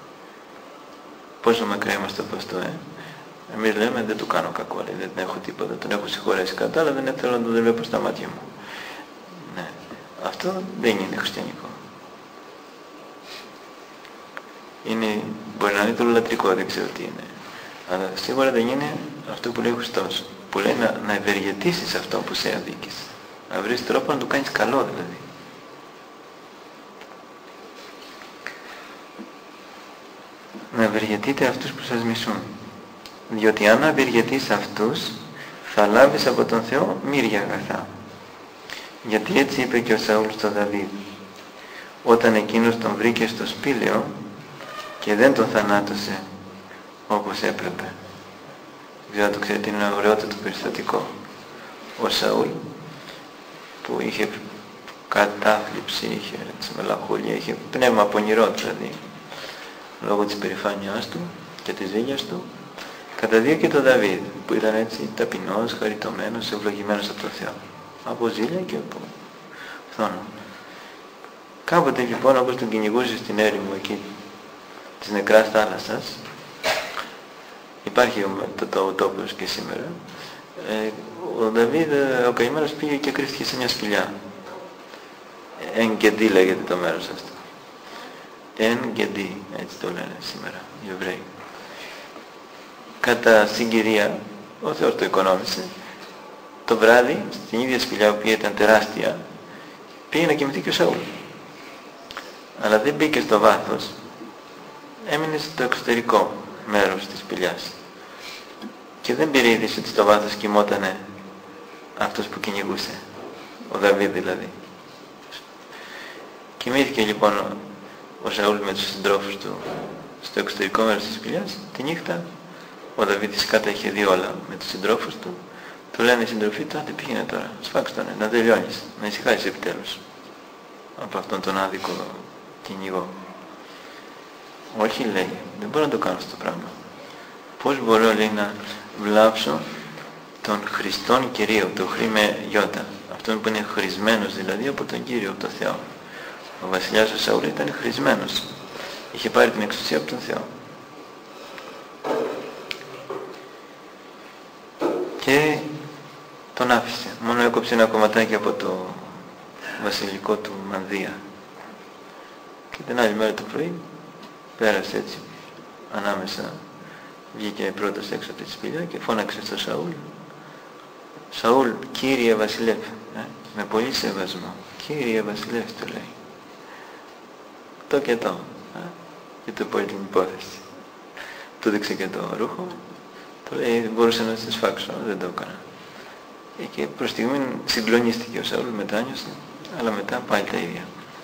Πόσο μακριά είμαστε από αυτό, Εμείς λέμε δεν του κάνω κακό, δεν έχω τίποτα. Τον έχω συγχωρέσει κατά, αλλά δεν θέλω να τον βλέπω στα μάτια μου. Ναι. Αυτό δεν είναι χριστιανικό. Μπορεί να είναι το λατρικό, δεν ξέρω τι είναι. Αλλά σίγουρα δεν είναι αυτό που λέει ο Χριστός. Που λέει να ευεργετήσεις αυτό που σε αδίκησε. Να βρεις τρόπο να του κάνεις καλό δηλαδή. Να ευεργετείτε αυτούς που σας μισούν. Διότι αν ευεργετείς αυτούς, θα λάβεις από τον Θεό μύρια αγαθά. Γιατί έτσι είπε και ο Σαούλ στον Δαβίδ. Όταν εκείνος τον βρήκε στο σπήλαιο και δεν τον θανάτωσε όπως έπρεπε. Δεν ξέρω αν το ξέρετε, είναι ένα ωραιότατο περιστατικό. Ο Σαούλ που είχε κατάθλιψη, είχε μελαγχολία, είχε πνεύμα πονηρό δηλαδή, λόγω της περηφάνειάς του και της ζήλιας του, καταδίωκε τον Δαβίδ που ήταν έτσι ταπεινός, χαριτωμένος, ευλογημένος από τον Θεό. Από ζήλια και από φθόνο. Κάποτε λοιπόν, όπως τον κυνηγούσε στην έρημο εκεί της νεκράς θάλασσας, υπάρχει το τόπος και σήμερα, ο Δαβίδ ο καημένος πήγε και κρύφτηκε σε μια σπηλιά. Εν Γκεντή λέγεται το μέρος αυτό. Εν Γκεντή, έτσι το λένε σήμερα οι Εβραίοι. Κατά συγκυρία, ο Θεός το οικονόμησε, το βράδυ, στην ίδια σπηλιά που ήταν τεράστια, πήγε να κοιμηθεί και ο Σαούλ. Αλλά δεν μπήκε στο βάθος, έμεινε στο εξωτερικό μέρος της σπηλιάς. Και δεν πήρε είδηση ότι στο βάθος κοιμότανε αυτός που κυνηγούσε, ο Δαβίδ δηλαδή. Κοιμήθηκε λοιπόν ο Σαούλ με τους συντρόφους του στο εξωτερικό μέρος της σπηλιάς. Τη νύχτα ο Δαβίδ φυσικά είχε δει όλα με τους συντρόφους του. Του λένε οι συντροφοί του, άντε πήγαινε τώρα, σφάξ' τον, να τελειώνεις, να ησυχάσεις επιτέλους από αυτόν τον άδικο κυνηγό. Όχι, λέει, δεν μπορώ να το κάνω αυτό το πράγμα. Πώς μπορώ, λέει, να βλάψω τον Χριστόν Κυρίο, το Χρή με γιώτα, αυτόν που είναι χρησμένος δηλαδή από τον Κύριο, από τον Θεό. Ο βασιλιάς ο Σαούλ ήταν χρησμένος, είχε πάρει την εξουσία από τον Θεό. Και τον άφησε, μόνο έκοψε ένα κομματάκι από το βασιλικό του μανδύα. Και την άλλη μέρα το πρωί πέρασε έτσι ανάμεσα, βγήκε πρώτος έξω από τη σπηλιά και φώναξε στο Σαούλ. Σαούλ, Κύριε Βασιλεύ, με πολύ σεβασμό, Κύριε Βασιλεύ, του λέει. Το και το, και του πω την υπόθεση. Του δείξε και το ρούχο, του λέει μπορούσα να σε σφάξω, δεν το έκανα. Και προς στιγμή συγκλονίστηκε ο Σαούλ, μετάνιωσε, αλλά μετά πάλι τα ίδια.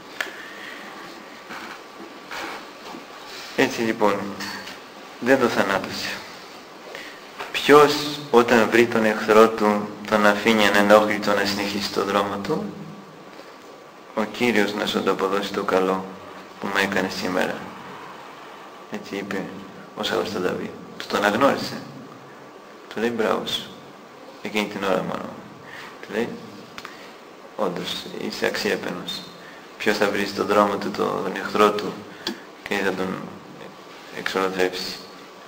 Έτσι λοιπόν, δεν το θανάτωσε. Ποιος όταν βρει τον εχθρό του τον αφήνει ανενόχλητο να συνεχίσει το δρόμο του? Ο Κύριος να σου το αποδώσει το καλό που μου έκανε σήμερα. Έτσι είπε ο Σαούλ στον Δαβίδ. Του τον αναγνώρισε. Του λέει μπράβο σου. Εκείνη την ώρα μόνο. Του λέει όντως είσαι αξιέπαινος. Ποιος θα βρει στον δρόμο του τον εχθρό του και θα τον εξολοθρέψει?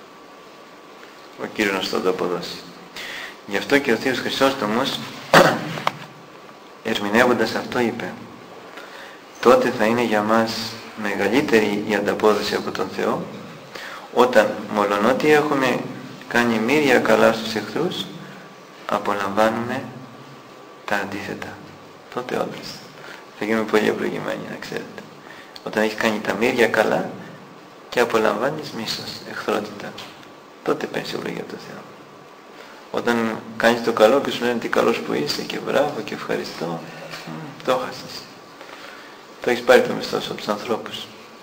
Ο Κύριος να σου το αποδώσει. Γι' αυτό και ο Θείος Χρυσόστομος ερμηνεύοντας αυτό είπε, τότε θα είναι για μας μεγαλύτερη η ανταπόδοση από τον Θεό όταν μολονότι έχουμε κάνει μοίρια καλά στους εχθρούς απολαμβάνουμε τα αντίθετα. Τότε όντως θα γίνουμε πολύ ευλογημένοι, να ξέρετε. Όταν έχεις κάνει τα μοίρια καλά και απολαμβάνεις μίσος, εχθρότητα, τότε παίρνεις ευλογία από τον Θεό. Όταν κάνεις το καλό και σου λένε τι καλός που είσαι και μπράβο και ευχαριστώ, το χάσεις. Το έχεις πάρει το μισθό σου από τους ανθρώπους.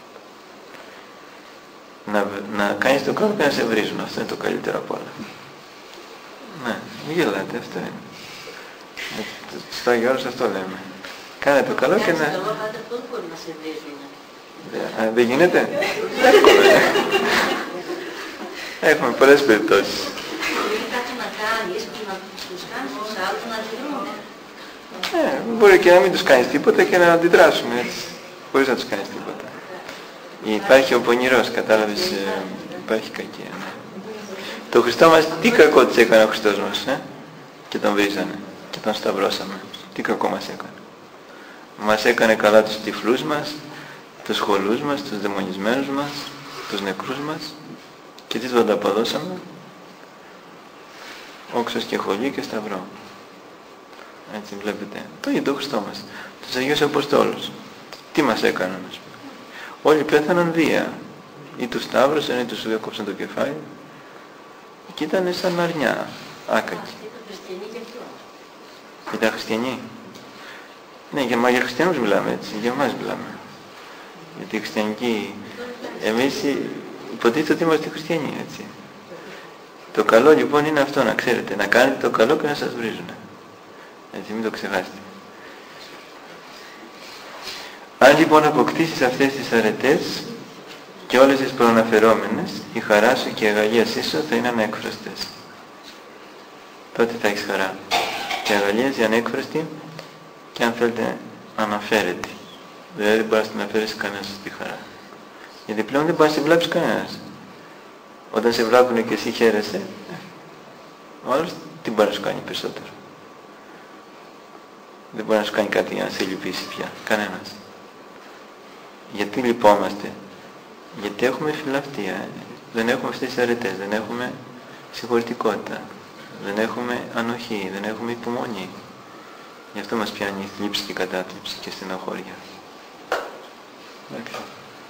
Να κάνεις το καλό και να σε βρίζουν, αυτό είναι το καλύτερο από όλα. Ναι, μην γελάτε, αυτό είναι. Στο Άγιο Όρος αυτό λέμε. Κάνε το καλό και να... Πώς μπορεί να σε βρίζουν? Δεν γίνεται? Εύκολο είναι. Έχουμε πολλές περιπτώσεις. Μπορεί κάτι να κάνεις και να τους κάνεις τους άλλους να αντιδρούν. Μπορεί και να μην τους κάνεις τίποτα και να αντιδράσουν έτσι, χωρίς να τους κάνεις τίποτα. Υπάρχει ο πονηρός, κατάλαβες, υπάρχει κακία. Ναι. Το Χριστό μας, τι κακό της έκανε ο Χριστός μας, και τον βρίζανε και τον σταυρώσαμε. Τι κακό μας έκανε? Μας έκανε καλά τους τυφλούς μας, τους χολούς μας, τους δαιμονισμένους μας, τους νεκρούς μας και τι του ανταποδώσαμε? Όξος και χολή και σταυρό. Έτσι βλέπετε. Το ίδιο το Χριστό μας. Τους Αγίους Αποστόλους. Τι μας έκαναν, ας πούμε? Όλοι πέθαναν βία. Ή τους σταύρωσαν ή τους έκοψαν το κεφάλι. Και ήταν σαν αρνιά. Άκακοι. Ήταν χριστιανοί γι' αυτό. Ήταν χριστιανοί. Ναι, για χριστιανούς μιλάμε έτσι. Για εμάς μιλάμε. Γιατί οι χριστιανικοί... Εμείς υποτίθεται ότι είμαστε χριστιανοί, έτσι. Το καλό λοιπόν είναι αυτό, να ξέρετε. Να κάνετε το καλό και να σας βρίζουν. Έτσι, μην το ξεχάσετε. Αν λοιπόν αποκτήσεις αυτές τις αρετές και όλες τις προαναφερόμενες, η χαρά σου και η αγαλίασή σου θα είναι ανέκφραστες. Τότε θα έχεις χαρά. Και αγαλίαση ανέκφραστη και αν θέλετε αναφέρεται. Δηλαδή δεν μπορεί να την αναφέρεις κανένας στη χαρά. Γιατί πλέον δεν μπορεί να σε βλάψει κανένας. Όταν σε βλάπτουν και εσύ χαίρεσαι, ο άλλος τι μπορεί να σου κάνει περισσότερο? Δεν μπορεί να σου κάνει κάτι για να σε λυπήσει πια. Κανένας. Γιατί λυπόμαστε? Γιατί έχουμε φιλαυτία. Δεν έχουμε αυτές τις αρετές. Δεν έχουμε συγχωρητικότητα. Δεν έχουμε ανοχή. Δεν έχουμε υπομονή. Γι' αυτό μας πιάνει η θλίψη και η κατάθλιψη και στενοχώρια. Εντάξει.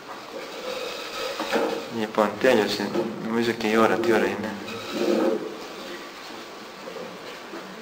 Λοιπόν, τέλειωσε. Νομίζω και η ώρα. Τι ώρα είναι?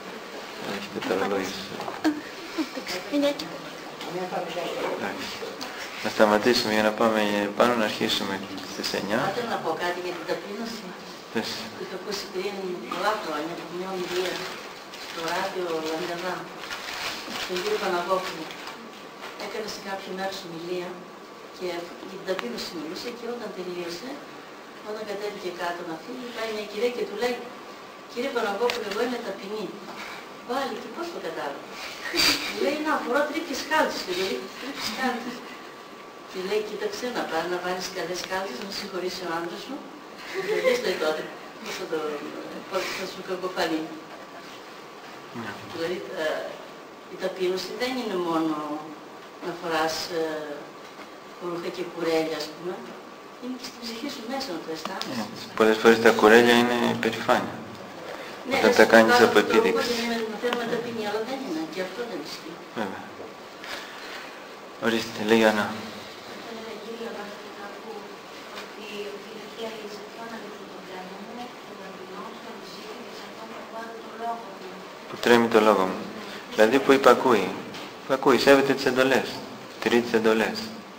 Έχετε τα ρολόγια σας. Είναι. Εντάξει. Να σταματήσουμε για να πάμε πάνω να αρχίσουμε στις 9. Πάτε να πω κάτι για την ταπείνωση. Πες. Είχα ακούσει πριν πολλά χρόνια από μια ομιλία στο ράδιο Λαγκαδά, τον κύριο Παναγόπουλο. Έκανε σε κάποιο μέρος ομιλία και για την ταπείνωση μιλούσε και όταν τελείωσε, όταν κατέβηκε κάτω να φύγει, πάει μια κυρία και του λέει: «Κύριε Παναγόπουλο, εγώ είμαι ταπεινή». Πάλι και πώς το κατάλαβα. Του λέει: «Να φορώ τρίπιες κάλτσες». Και του λέει: «Τρίπιες κάλτσες». Και λέει: «Κοίταξε να πάει να βάλεις καλές κάλτσες, να συγχωρήσει ο άντρας σου». Και δεν λέει τότε πώς θα σου κακοφανεί. Δηλαδή η ταπείνωση δεν είναι μόνο να φοράς ρούχα και κουρέλια, ας πούμε. Είναι και στην ψυχή σου μέσα να το αισθάνεσαι. Πολλές φορές τα κουρέλια είναι υπερηφάνεια. Ναι, όταν τα κάνεις από επίδειξη. Ναι, να θέλουμε ταπεινή, αλλά δεν είναι. Και αυτό δεν ισχύει. Βέβαια. Ορίστε, λέει Άννα. Που τρέμει το λόγο μου. Δηλαδή που υπακούει. Υπακούει, σέβεται τις εντολές. Τηρεί τις εντολές.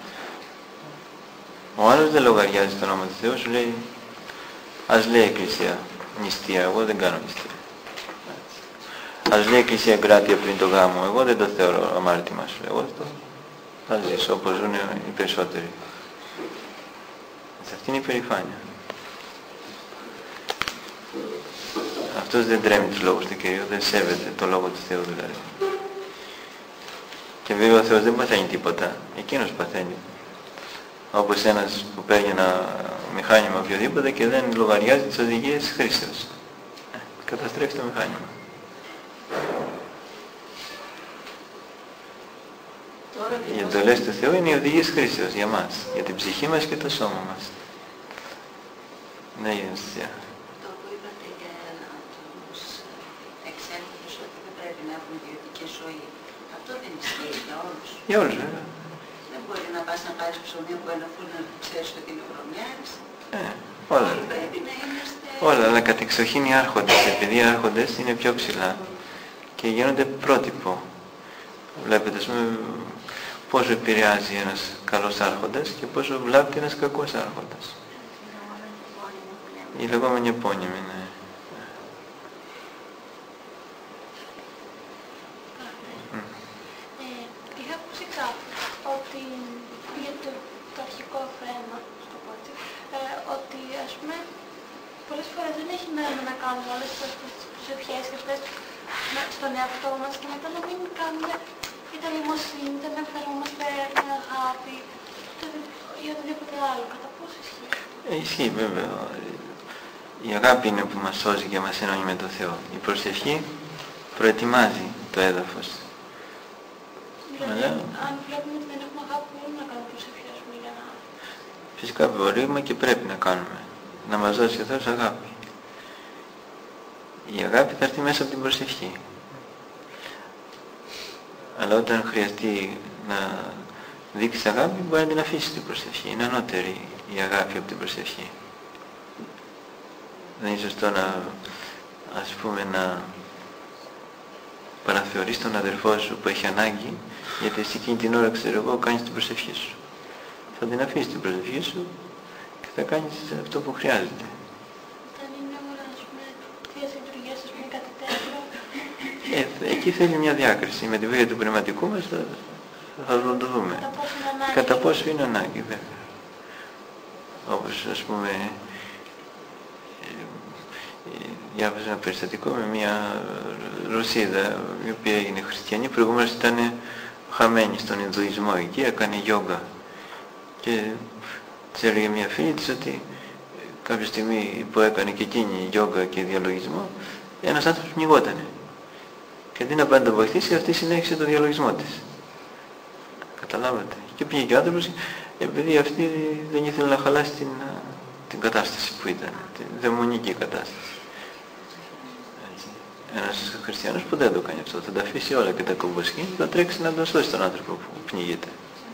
Ο άλλος δεν λογαριάζει το όνομα του Θεού, σου λέει ας λέει η Εκκλησία νηστεία, εγώ δεν κάνω νηστεία. Ας λέει η Εκκλησία γκράτεια πριν το γάμο, εγώ δεν το θεωρώ αμάρτημα σου. Εγώ θα ζήσω όπως ζουν οι περισσότεροι. Αυτή είναι η υπερηφάνεια. Αυτός δεν τρέμει τους λόγους του Κυρίου, δεν σέβεται το λόγο του Θεού δηλαδή. Και βέβαια ο Θεός δεν παθαίνει τίποτα, εκείνος παθαίνει. Όπως ένας που παίρνει ένα μηχάνημα οποιοδήποτε και δεν λογαριάζει τις οδηγίες χρήσεως. Καταστρέφει το μηχάνημα. Οι εντολές του Θεού είναι οι οδηγίες χρήσεως για μας, για την ψυχή μας και το σώμα μας. Ναι, η Αστία. Το που είπατε για τους εξέλικτους ότι δεν πρέπει να έχουν ιδιωτική ζωή, αυτό δεν ισχύει για όλους. Για όλους βέβαια. Δεν μπορεί να πας να πάρεις ψωμί από ένα φούρνο που ξέρεις ότι είναι βρωμιάρης. Όλα. Όλοι πρέπει να είμαστε... Όλα, αλλά κατεξοχήν οι άρχοντες, επειδή οι άρχοντες είναι πιο ψηλά και γίνονται πρότυπο. Βλέπετε, ας πούμε, πόσο επηρεάζει ένας καλός άρχοντας και πόσο βλάπτει ένας κακός άρχοντας. Οι λεγόμενοι επώνυμοι, ναι. Είχα ακούσει κάπου ότι για το αρχικό θέμα, στο πω έτσι, ότι ας πούμε πολλές φορές δεν έχει νόημα να κάνουμε όλες αυτές τις προσευχές και αυτές στον εαυτό μας και μετά να μην κάνουμε είτε νοημοσύνη, είτε να φερόμαστε με αγάπη ή οτιδήποτε άλλο. Κατά πόσο ισχύει? Ισχύει βέβαια. Η αγάπη είναι που μας σώζει και μας ενώνει με τον Θεό. Η προσευχή προετοιμάζει το έδαφος. Δηλαδή, αν βλέπουμε ότι δεν έχουμε αγάπη, μπορούμε να κάνουμε προσευχή, ας πούμε, για να... Φυσικά μπορούμε και πρέπει να κάνουμε. Να μας δώσει ο Θεός αγάπη. Η αγάπη θα έρθει μέσα από την προσευχή. Αλλά όταν χρειαστεί να δείξεις αγάπη, μπορεί να την αφήσεις την προσευχή. Είναι ανώτερη η αγάπη από την προσευχή. Δεν είναι σωστό να, ας πούμε, να παραθεωρείς τον αδερφό σου που έχει ανάγκη, γιατί εσύ εκείνη την ώρα, ξέρω εγώ, κάνεις την προσευχή σου. Θα την αφήσεις την προσευχή σου και θα κάνεις αυτό που χρειάζεται. Δεν είναι όλα, ας πούμε, θείες λειτουργίες, ας πούμε, κάτι τέτοιο. Εκεί θέλει μια διάκριση. Με τη βοήθεια του πνευματικού μας θα το δούμε. Κατά πόσο είναι ανάγκη, βέβαια. Όπως, ας πούμε, διάβαζα ένα περιστατικό με μια Ρωσίδα η οποία έγινε χριστιανή, προηγούμενος ήταν χαμένη στον Ινδουισμό εκεί, έκανε γιόγκα και της έλεγε μια φίλη της ότι κάποια στιγμή που έκανε και εκείνη γιόγκα και διαλογισμό ένας άνθρωπος πνιγότανε και αντί να πάει να το βοηθήσει αυτή συνέχισε το διαλογισμό της. Καταλάβατε? Και πήγε και ο άνθρωπος επειδή αυτή δεν ήθελε να χαλάσει την κατάσταση που ήταν, την δαιμονική κατάσταση. Ένας χριστιανός που δεν το κάνει αυτό, θα τα αφήσει όλα και τα κομποσκή, θα τρέξει να τον σώσει τον άνθρωπο που πνίγεται.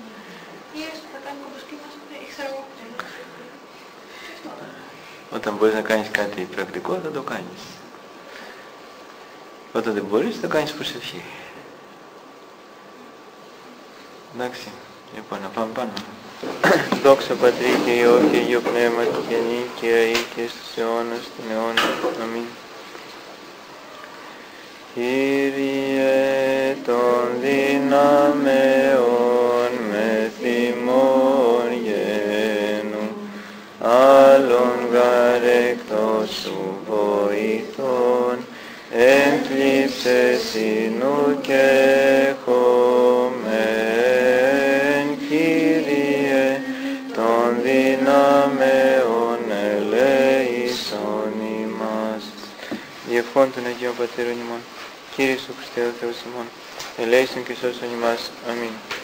Όταν μπορείς να κάνεις κάτι πρακτικό θα το κάνεις. Όταν δεν μπορείς θα κάνεις προσευχή. Εντάξει. Λοιπόν, να πάμε πάνω. Δόξα Πατρί και Υιό και Υιό Πνεύματι και νίκαια ή και στους αιώνας των αιώνων. Αμήν. Κύριε των δυναμεών με θυμών γένου, άλλον γαρ εκτός σου βοηθών, εν θλίψες συνού και χωμέν, Κύριε των δυναμεών ελέησον ημάς. Διευχών των Αγίων Πατέρων ημών, Κύριε Ιησού Χριστέ ο Θεός ημών, ελέησον και σώσον ημάς. Αμήν.